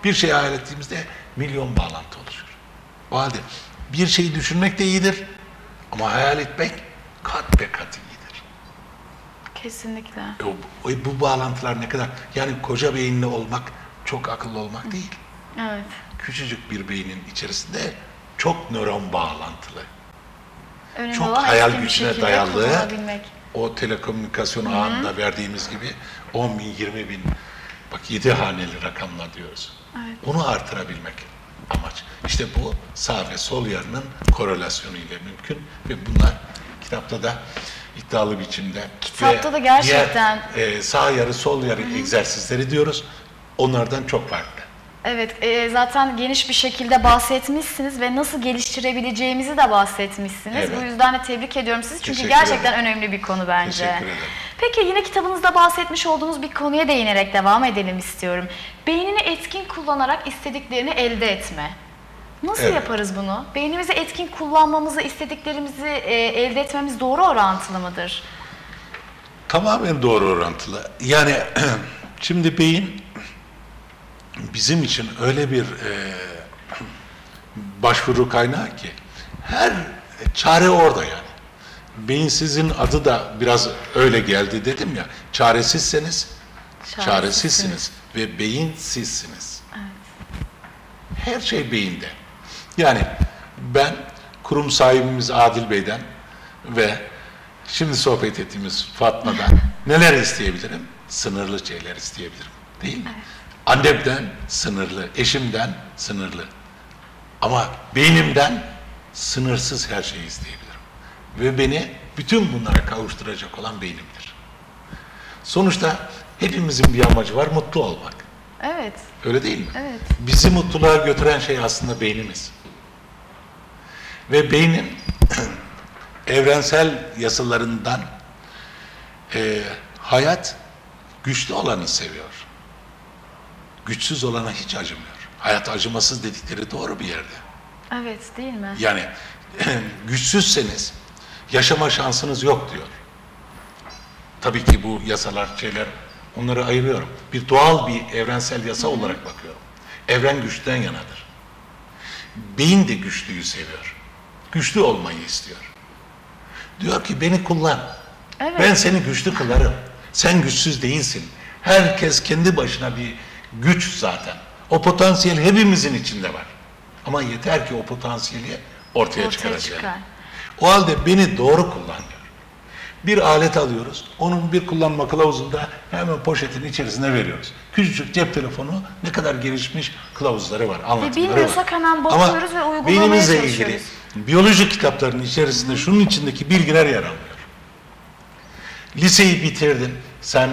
Bir şey hayal ettiğimizde milyon bağlantı oluşur. O halde bir şeyi düşünmek de iyidir ama hayal etmek kat be kat iyidir. Kesinlikle. Bu bağlantılar ne kadar, yani koca beyinli olmak çok akıllı olmak değil. Evet. Küçücük bir beynin içerisinde çok nöron bağlantılı. Önemli Çok olan hayal etkin bir gücüne şekilde dayalı, kullanabilmek. o telekomünikasyon ağında verdiğimiz gibi 10 bin, 20 bin, bak 7 haneli rakamlar diyoruz. Evet. Onu artırabilmek amaç. İşte bu sağ ve sol yarının korelasyonu ile mümkün ve bunlar kitapta da iddialı biçimde Kitapta da gerçekten sağ yarı sol yarı egzersizleri diyoruz. Onlardan çok farklı. Evet, zaten geniş bir şekilde bahsetmişsiniz ve nasıl geliştirebileceğimizi de bahsetmişsiniz. Evet. Bu yüzden de tebrik ediyorum sizi çünkü Teşekkür gerçekten ederim. önemli bir konu bence. Teşekkür ederim. Peki yine kitabınızda bahsetmiş olduğunuz bir konuya değinerek devam edelim istiyorum. Beynini etkin kullanarak istediklerini elde etme. Nasıl Evet. yaparız bunu? Beynimizi etkin kullanmamızı, istediklerimizi elde etmemiz doğru orantılı mıdır? Tamamen doğru orantılı. Yani şimdi beyin bizim için öyle bir başvuru kaynağı ki her çare orada yani. Beyinsizin adı da biraz öyle geldi dedim ya. Çaresizseniz çaresizsiniz ve beyinsizsiniz. Evet. Her şey beyinde. Yani ben kurum sahibimiz Adil Bey'den ve şimdi sohbet ettiğimiz Fatma'dan neler isteyebilirim? Sınırlı şeyler isteyebilirim. Değil mi? Evet. Annemden sınırlı, eşimden sınırlı. Ama beynimden sınırsız her şeyi isteyebilirim. Ve beni bütün bunlara kavuşturacak olan beynimdir. Sonuçta hepimizin bir amacı var, mutlu olmak. Evet. Öyle değil mi? Evet. Bizi mutluluğa götüren şey aslında beynimiz. Ve beynin evrensel yasalarından hayat güçlü olanı seviyor. Güçsüz olana hiç acımıyor. Hayat acımasız dedikleri doğru bir yerde. Evet, değil mi? Yani güçsüzseniz yaşama şansınız yok diyor. Tabii ki bu yasalar, şeyler, onları ayırıyorum. Bir doğal bir evrensel yasa olarak bakıyorum. Evren güçten yanadır. Beyin de güçlüyü seviyor. Güçlü olmayı istiyor. Diyor ki beni kullan. Evet. Ben seni güçlü kılarım. Sen güçsüz değilsin. Herkes kendi başına bir güç zaten. O potansiyel hepimizin içinde var. Ama yeter ki o potansiyeli ortaya çıkaracağız. çıkar. O halde beni doğru kullan diyor. Bir alet alıyoruz. Onun bir kullanma kılavuzunda hemen poşetin içerisine veriyoruz. Küçücük cep telefonu ne kadar gelişmiş kılavuzları var, anlatımları var. bilmiyorsak hemen bakıyoruz ve uygulamaya beynimizle çalışıyoruz. ilgili biyoloji kitaplarının içerisinde şunun içindeki bilgiler yer alıyor. Liseyi bitirdin. Sen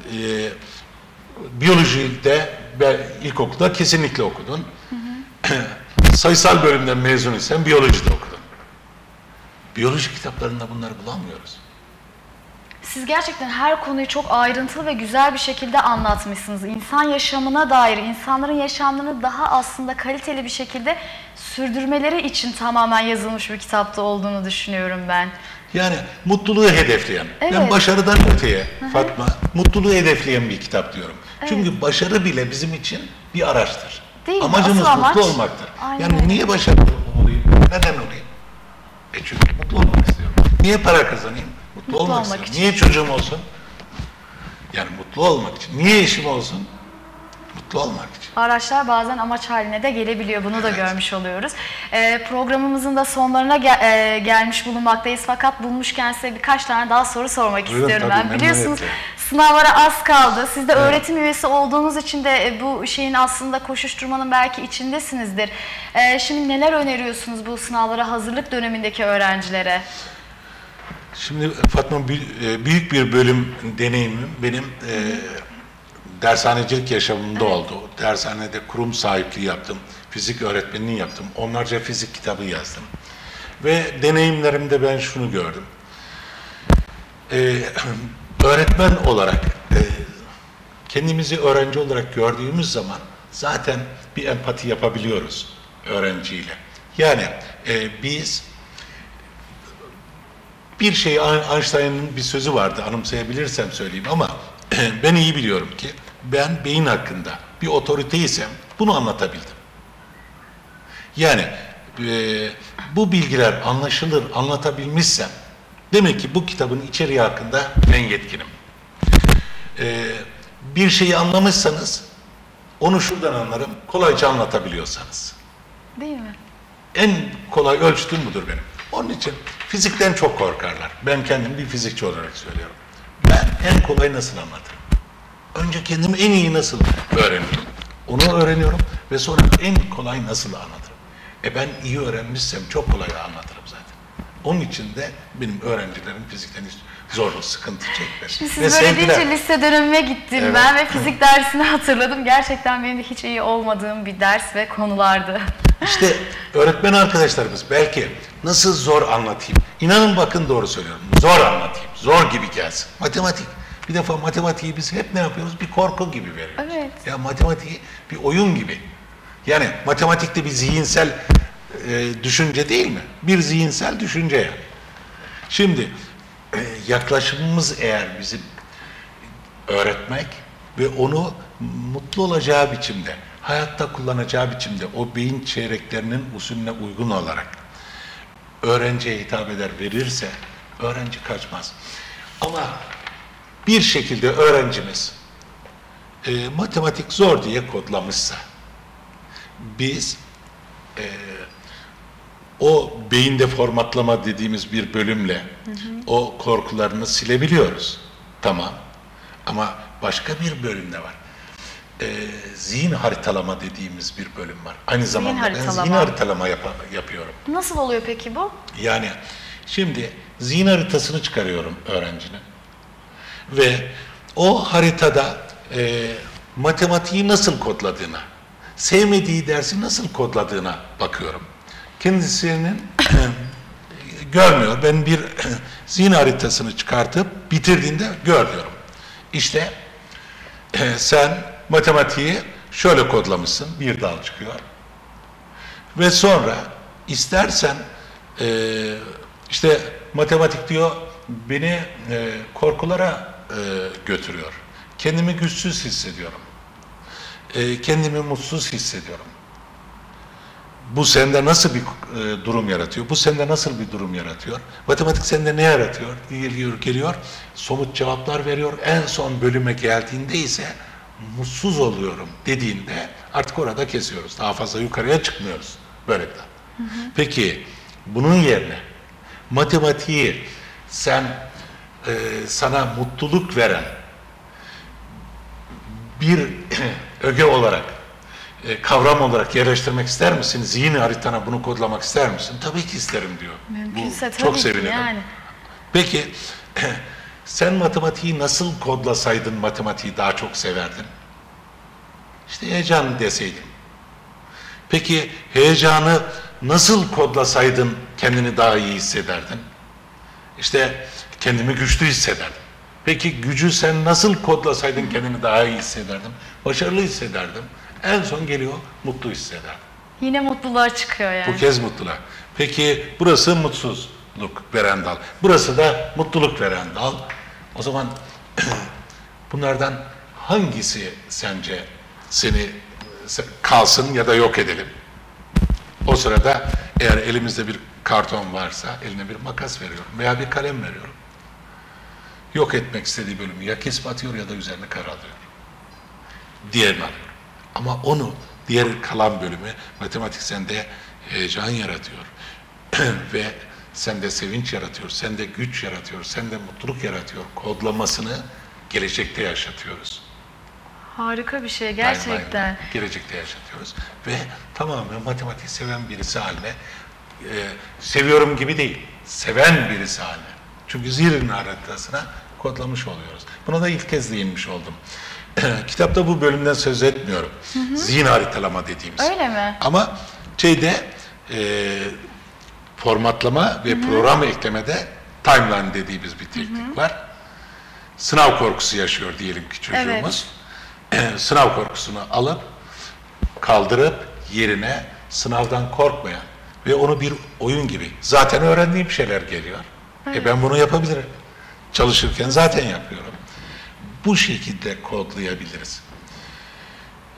biyolojide ve ilkokulda kesinlikle okudun. Sayısal bölümden mezun isen biyolojide okudun. Biyoloji kitaplarında bunları bulamıyoruz. Siz gerçekten her konuyu çok ayrıntılı ve güzel bir şekilde anlatmışsınız. İnsan yaşamına dair, insanların yaşamlarını daha aslında kaliteli bir şekilde sürdürmeleri için tamamen yazılmış bir kitapta olduğunu düşünüyorum ben. Yani mutluluğu hedefleyen, ben Evet. başarıdan öteye Fatma, mutluluğu hedefleyen bir kitap diyorum. Çünkü başarı bile bizim için bir araçtır. Değil mi? Amacımız Asıl mutlu amaç- olmaktır. Aynen Yani öyle. niye başarılı olayım? Neden olayım? Çünkü mutlu olmak istiyorum. Niye para kazanayım? Mutlu olmak olmak istiyorum. için. Niye çocuğum olsun? Yani mutlu olmak için. Niye eşim olsun? Mutlu olmak için. Araçlar bazen amaç haline de gelebiliyor. Bunu da görmüş oluyoruz. Programımızın da sonlarına gelmiş bulunmaktayız. Fakat bulmuşken size birkaç tane daha soru sormak Buyurun, istiyorum tabii, ben. Biliyorsunuz memnuniyetle. sınavlara az kaldı. Siz de öğretim üyesi olduğunuz için de bu şeyin aslında koşuşturmanın belki içindesinizdir. Şimdi neler öneriyorsunuz bu sınavlara hazırlık dönemindeki öğrencilere? Şimdi Fatma, büyük bir bölüm deneyimim benim dershanecilik yaşamımda oldu. Dershanede kurum sahipliği yaptım, fizik öğretmenliği yaptım, onlarca fizik kitabı yazdım. Ve deneyimlerimde ben şunu gördüm. Öğretmen olarak kendimizi öğrenci olarak gördüğümüz zaman zaten bir empati yapabiliyoruz öğrenciyle. Yani biz bir şey, Einstein'ın bir sözü vardı, anımsayabilirsem söyleyeyim ama ben iyi biliyorum ki ben beyin hakkında bir otoriteysem bunu anlatabildim. Yani bu bilgiler anlaşılır, anlatabilmişsem demek ki bu kitabın içeriği hakkında ben yetkinim. Bir şeyi anlamışsanız onu şuradan anlarım, kolayca anlatabiliyorsanız. Değil mi? En kolay ölçütüm budur benim. Onun için fizikten çok korkarlar. Ben kendimi bir fizikçi olarak söylüyorum. Ben en kolay nasıl anlatırım? Önce kendimi en iyi nasıl öğreniyorum? Onu öğreniyorum ve sonra en kolay nasıl anlatırım? Ben iyi öğrenmişsem çok kolay anlatırım zaten. Onun için de benim öğrencilerim fizikten hiç zorluk, sıkıntı çekmez. Şimdi siz böyle deyince lise dönemime gittim Evet. ben ve fizik dersini hatırladım. Gerçekten benim de hiç iyi olmadığım bir ders ve konulardı. İşte öğretmen arkadaşlarımız belki nasıl zor anlatayım? İnanın bakın doğru söylüyorum. Zor anlatayım. Zor gibi gelsin. Matematik. Bir defa matematiği biz hep ne yapıyoruz? Bir korku gibi veriyoruz. Evet. Ya matematiği bir oyun gibi. Yani matematikte bir zihinsel düşünce değil mi? Bir zihinsel düşünce yani. Şimdi yaklaşımımız eğer bizim öğretmek ve onu mutlu olacağı biçimde, hayatta kullanacağı biçimde, o beyin çeyreklerinin usulüne uygun olarak öğrenciye hitap eder verirse, öğrenci kaçmaz. Ama bir şekilde öğrencimiz matematik zor diye kodlamışsa, biz o beyinde formatlama dediğimiz bir bölümle o korkularını silebiliyoruz. Tamam. Ama başka bir bölüm de var. Zihin haritalama dediğimiz bir bölüm var. Aynı zamanda ben zihin haritalama yapıyorum. Nasıl oluyor peki bu? Yani şimdi zihin haritasını çıkarıyorum öğrencinin. Ve o haritada matematiği nasıl kodladığına, sevmediği dersi nasıl kodladığına bakıyorum. Kendisinin görmüyor. Ben bir zihin haritasını çıkartıp bitirdiğinde gör diyorum. İşte sen matematiği şöyle kodlamışsın, bir dal çıkıyor. Ve sonra istersen işte matematik diyor beni korkulara götürüyor. Kendimi güçsüz hissediyorum. Kendimi mutsuz hissediyorum. Bu sende nasıl bir durum yaratıyor? Bu sende nasıl bir durum yaratıyor? Matematik sende ne yaratıyor? Geliyor, somut cevaplar veriyor. En son bölüme geldiğinde ise mutsuz oluyorum dediğinde artık orada kesiyoruz. Daha fazla yukarıya çıkmıyoruz. Böyle bir. Peki bunun yerine matematiği sen sana mutluluk veren bir öge olarak kavram olarak yerleştirmek ister misin? Zihin haritana bunu kodlamak ister misin? Tabii ki isterim diyor. Mümkünse tabii çok ki sevinirim. yani. Peki sen matematiği nasıl kodlasaydın matematiği daha çok severdin? İşte heyecan deseydim. Peki heyecanı nasıl kodlasaydın kendini daha iyi hissederdin? İşte kendimi güçlü hissederdim. Peki gücü sen nasıl kodlasaydın kendini daha iyi hissederdin? Başarılı hissederdim. En son geliyor mutlu hissederdim. Yine mutluluğa çıkıyor yani. Bu kez mutluluğa. Peki burası mutsuzluk veren dal. Burası da mutluluk veren dal. O zaman bunlardan hangisi sence seni kalsın ya da yok edelim? O sırada eğer elimizde bir karton varsa eline bir makas veriyorum veya bir kalem veriyorum. Yok etmek istediği bölümü ya kesip atıyor ya da üzerine karalıyor. Diğerini alıyor. Ama onu, diğer kalan bölümü matematik sende heyecan yaratıyor. Ve sende sevinç yaratıyor, sende güç yaratıyor, sende mutluluk yaratıyor. Kodlamasını gelecekte yaşatıyoruz. Harika bir şey gerçekten. Gelecekte yaşatıyoruz. Ve tamamen matematik seven birisi haline, seviyorum gibi değil, seven birisi haline. Çünkü zihin haritasına kodlamış oluyoruz. Buna da ilk kez değinmiş oldum. Kitapta bu bölümden söz etmiyorum. Zihin haritalama dediğimiz. Öyle mi? Ama formatlama ve program eklemede timeline dediğimiz bir teknik var. Sınav korkusu yaşıyor diyelim ki çocuğumuz. Evet. Sınav korkusunu alıp kaldırıp yerine sınavdan korkmayan ve onu bir oyun gibi zaten öğrendiğim şeyler geliyor. Evet. Ben bunu yapabilirim. Çalışırken zaten yapıyorum. Bu şekilde kodlayabiliriz.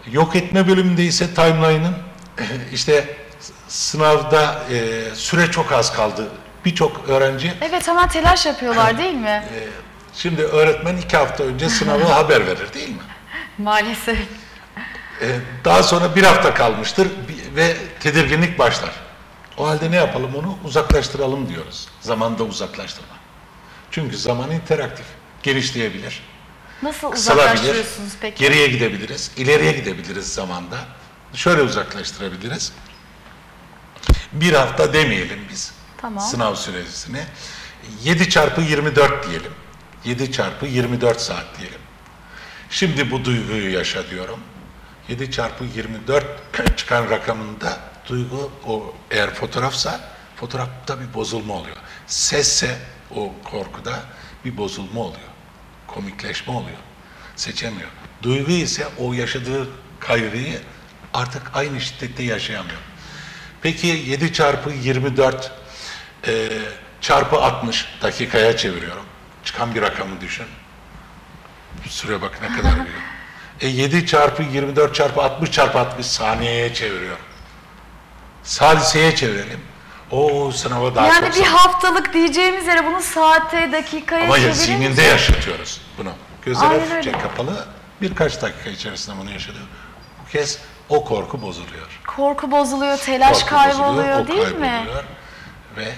Yok etme bölümünde ise timeline'ın işte sınavda süre çok az kaldı. Birçok öğrenci Evet, hemen telaş yapıyorlar değil mi? şimdi öğretmen 2 hafta önce sınavı haber verir değil mi? Maalesef. Daha sonra 1 hafta kalmıştır ve tedirginlik başlar. O halde ne yapalım, onu uzaklaştıralım diyoruz. Zamanda uzaklaştırma. Çünkü zaman interaktif, genişleyebilir. Nasıl Kısalabilir, uzaklaştırıyorsunuz peki? geriye gidebiliriz, ileriye gidebiliriz zamanda. Şöyle uzaklaştırabiliriz. 1 hafta demeyelim biz Tamam. sınav süresini. 7 çarpı 24 diyelim. 7 çarpı 24 saat diyelim. Şimdi bu duyguyu yaşa diyorum. 7 çarpı 24 çıkan rakamında duygu, o eğer fotoğrafsa fotoğrafta bir bozulma oluyor. Sesse o korkuda bir bozulma oluyor. Komikleşme oluyor. Seçemiyor. Duygu ise o yaşadığı kaygıyı artık aynı şiddette yaşayamıyor. Peki 7 çarpı 24 çarpı 60 dakikaya çeviriyorum. Çıkan bir rakamı düşün. Süre bak ne kadar büyük. 7 çarpı 24 çarpı 60 çarpı 60 saniyeye çeviriyor. Saliseye çevirelim. O sınava daha Yani çok bir zaman. haftalık diyeceğimiz yere bunu saate, dakikaya Ama çevirince... zihninde yaşatıyoruz bunu. Gözler Aynen hafifçe öyle. kapalı, birkaç dakika içerisinde bunu yaşadı. Bu kez o korku bozuluyor. Korku bozuluyor, telaş Korku kayboluyor bozuluyor, o değil mi? kayboluyor ve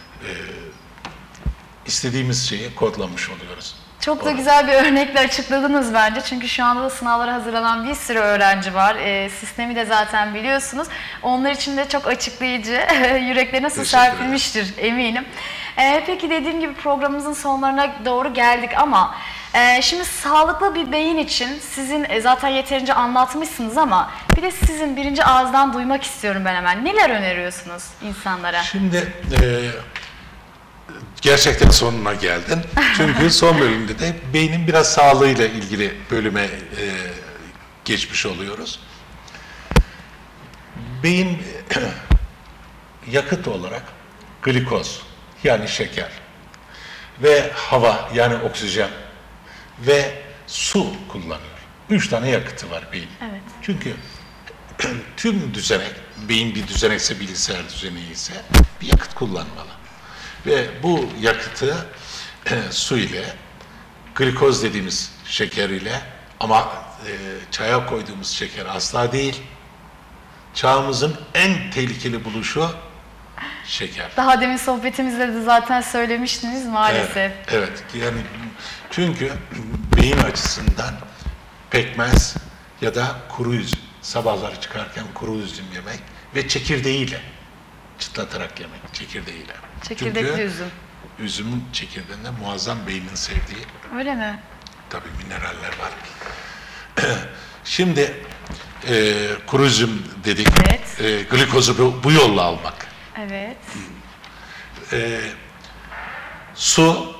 istediğimiz şeyi kodlamış oluyoruz. Çok da Orada. güzel bir örnekle açıkladınız bence. Çünkü şu anda da sınavlara hazırlanan bir sürü öğrenci var. Sistemi de zaten biliyorsunuz. Onlar için de çok açıklayıcı, yüreklerine su Teşekkür serpilmiştir eminim. Peki dediğim gibi programımızın sonlarına doğru geldik ama şimdi sağlıklı bir beyin için sizin zaten yeterince anlatmışsınız ama bir de sizin birinci ağızdan duymak istiyorum ben hemen. Neler öneriyorsunuz insanlara? Şimdi gerçekten sonuna geldin. Çünkü son bölümde de beynin biraz sağlığıyla ilgili bölüme geçmiş oluyoruz. Beyin yakıt olarak glikoz yani şeker ve hava yani oksijen ve su kullanıyor. 3 tane yakıtı var beyin. Evet. Çünkü tüm düzenek, beyin bir düzenekse, bilgisayar düzeneği ise bir yakıt kullanmalı. Ve bu yakıtı su ile, glikoz dediğimiz şeker ile ama çaya koyduğumuz şeker asla değil. Çağımızın en tehlikeli buluşu şeker. Daha demin sohbetimizde de zaten söylemiştiniz maalesef. Evet. Yani çünkü beyin açısından pekmez ya da kuru üzüm, sabahları çıkarken kuru üzüm yemek ve çekirdeğiyle çıtlatarak yemek, çekirdeğiyle. Çekirdekli Çünkü üzüm. üzümün çekirdeğinde muazzam beynin sevdiği Öyle mi? tabii mineraller var. Şimdi kuru üzüm dedik. Evet. Glikozu bu yolla almak. Evet. Su,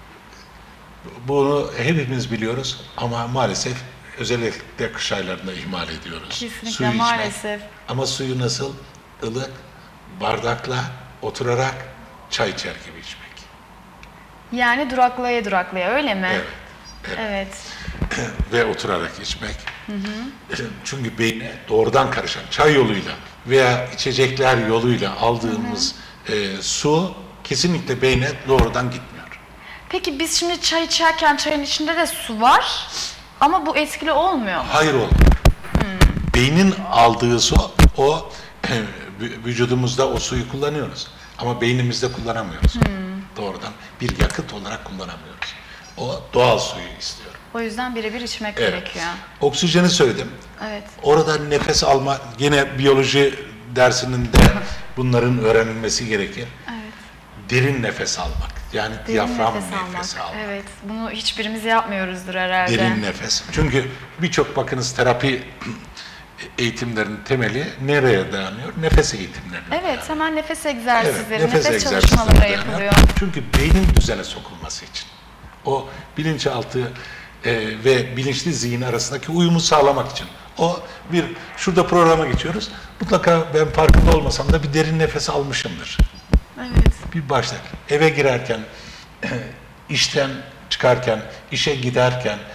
bunu hepimiz biliyoruz ama maalesef özellikle kış aylarında ihmal ediyoruz. Kesinlikle Suyu içmek. maalesef. Ama suyu nasıl? Ilık, bardakla oturarak çay içer gibi içmek. Yani duraklaya duraklaya öyle mi? Evet. Evet. Ve oturarak içmek. Çünkü beyne doğrudan karışan çay yoluyla veya içecekler yoluyla aldığımız su kesinlikle beyne doğrudan gitmiyor. Peki biz şimdi çay içerken çayın içinde de su var ama bu etkili olmuyor mu? Hayır olmuyor. Beynin aldığı su, o vücudumuzda o suyu kullanıyoruz. Ama beynimizde kullanamıyoruz. Doğrudan bir yakıt olarak kullanamıyoruz. O doğal suyu istiyor. O yüzden birebir içmek Evet. gerekiyor. Oksijeni söyledim. Evet. Orada nefes alma, yine biyoloji dersinin de bunların öğrenilmesi gerekir. Evet. Derin nefes almak. Yani Derin diyafram nefes nefesi almak. Evet. Bunu hiçbirimiz yapmıyoruzdur herhalde. Derin nefes. Çünkü birçok bakınız terapi eğitimlerinin temeli nereye dayanıyor? Nefes eğitimlerine Evet, dayanıyor. hemen nefes egzersizleri, nefes egzersizlerine çalışmaları dayanıyor. yapılıyor. Çünkü beynin düzene sokulması için. O bilinçaltı ve bilinçli zihin arasındaki uyumu sağlamak için. O bir, şurada programa geçiyoruz. Mutlaka ben farkında olmasam da bir derin nefes almışımdır. Evet. Bir başta eve girerken, işten çıkarken, işe giderken,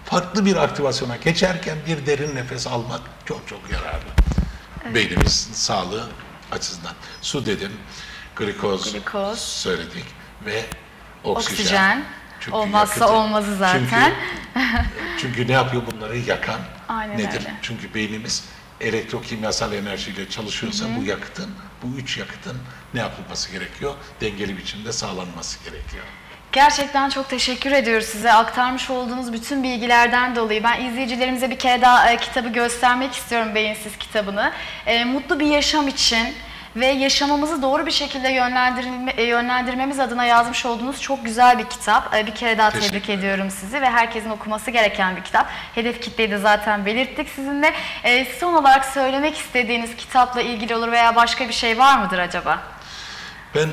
farklı bir aktivasyona geçerken bir derin nefes almak çok çok yararlı. Beynimiz sağlığı açısından. Su dedim, glikoz söyledik ve oksijen. Çünkü olmazsa olmazı zaten. Çünkü ne yapıyor bunları yakan? Aynen nedir? Öyle. Çünkü beynimiz elektrokimyasal enerjiyle çalışıyorsa bu üç yakıtın ne yapılması gerekiyor? Dengeli biçimde sağlanması gerekiyor. Gerçekten çok teşekkür ediyoruz size. Aktarmış olduğunuz bütün bilgilerden dolayı. Ben izleyicilerimize bir kere daha kitabı göstermek istiyorum, Beyinsiz kitabını. Mutlu bir yaşam için ve yaşamamızı doğru bir şekilde yönlendirmemiz adına yazmış olduğunuz çok güzel bir kitap. Bir kere daha tebrik ediyorum sizi ve herkesin okuması gereken bir kitap. Hedef kitleyi de zaten belirttik sizinle. Son olarak söylemek istediğiniz kitapla ilgili olur veya başka bir şey var mıdır acaba? Ben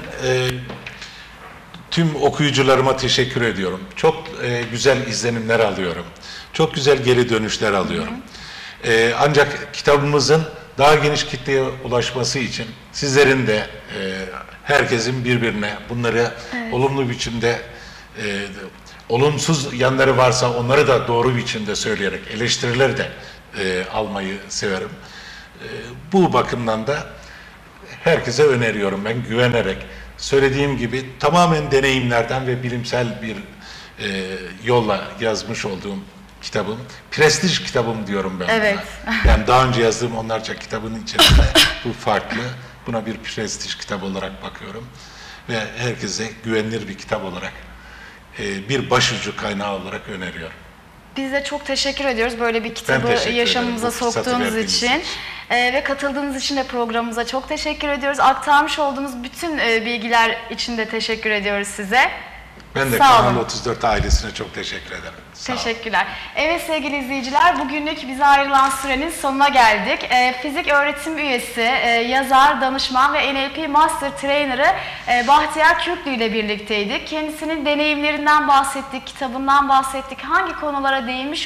tüm okuyucularıma teşekkür ediyorum. Çok güzel izlenimler alıyorum. Çok güzel geri dönüşler alıyorum. Ancak kitabımızın daha geniş kitleye ulaşması için sizlerin de herkesin birbirine bunları olumlu biçimde, olumsuz yanları varsa onları da doğru biçimde söyleyerek eleştirileri de almayı severim. Bu bakımdan da herkese öneriyorum ben, güvenerek. Söylediğim gibi tamamen deneyimlerden ve bilimsel bir yolla yazmış olduğum kitabım. Prestij kitabım diyorum ben buna. Yani daha önce yazdığım onlarca kitabın içerisinde bu farklı. Buna bir prestij kitabı olarak bakıyorum. Ve herkese güvenilir bir kitap olarak, bir başucu kaynağı olarak öneriyorum. Biz de çok teşekkür ediyoruz böyle bir kitabı yaşamımıza soktuğunuz için. Ve katıldığınız için de programımıza çok teşekkür ediyoruz. Aktarmış olduğunuz bütün bilgiler için de teşekkür ediyoruz size. Ben de Kanal 34 ailesine çok teşekkür ederim. Teşekkürler. Evet sevgili izleyiciler, bugünlük bize ayrılan sürenin sonuna geldik. Fizik öğretim üyesi, yazar, danışman ve NLP Master Trainer'ı Bahtiyar Kürklü ile birlikteydik. Kendisinin deneyimlerinden bahsettik, kitabından bahsettik, hangi konulara değinmiş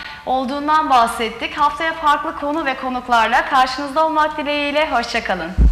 olduğundan bahsettik. Haftaya farklı konu ve konuklarla karşınızda olmak dileğiyle, hoşça kalın.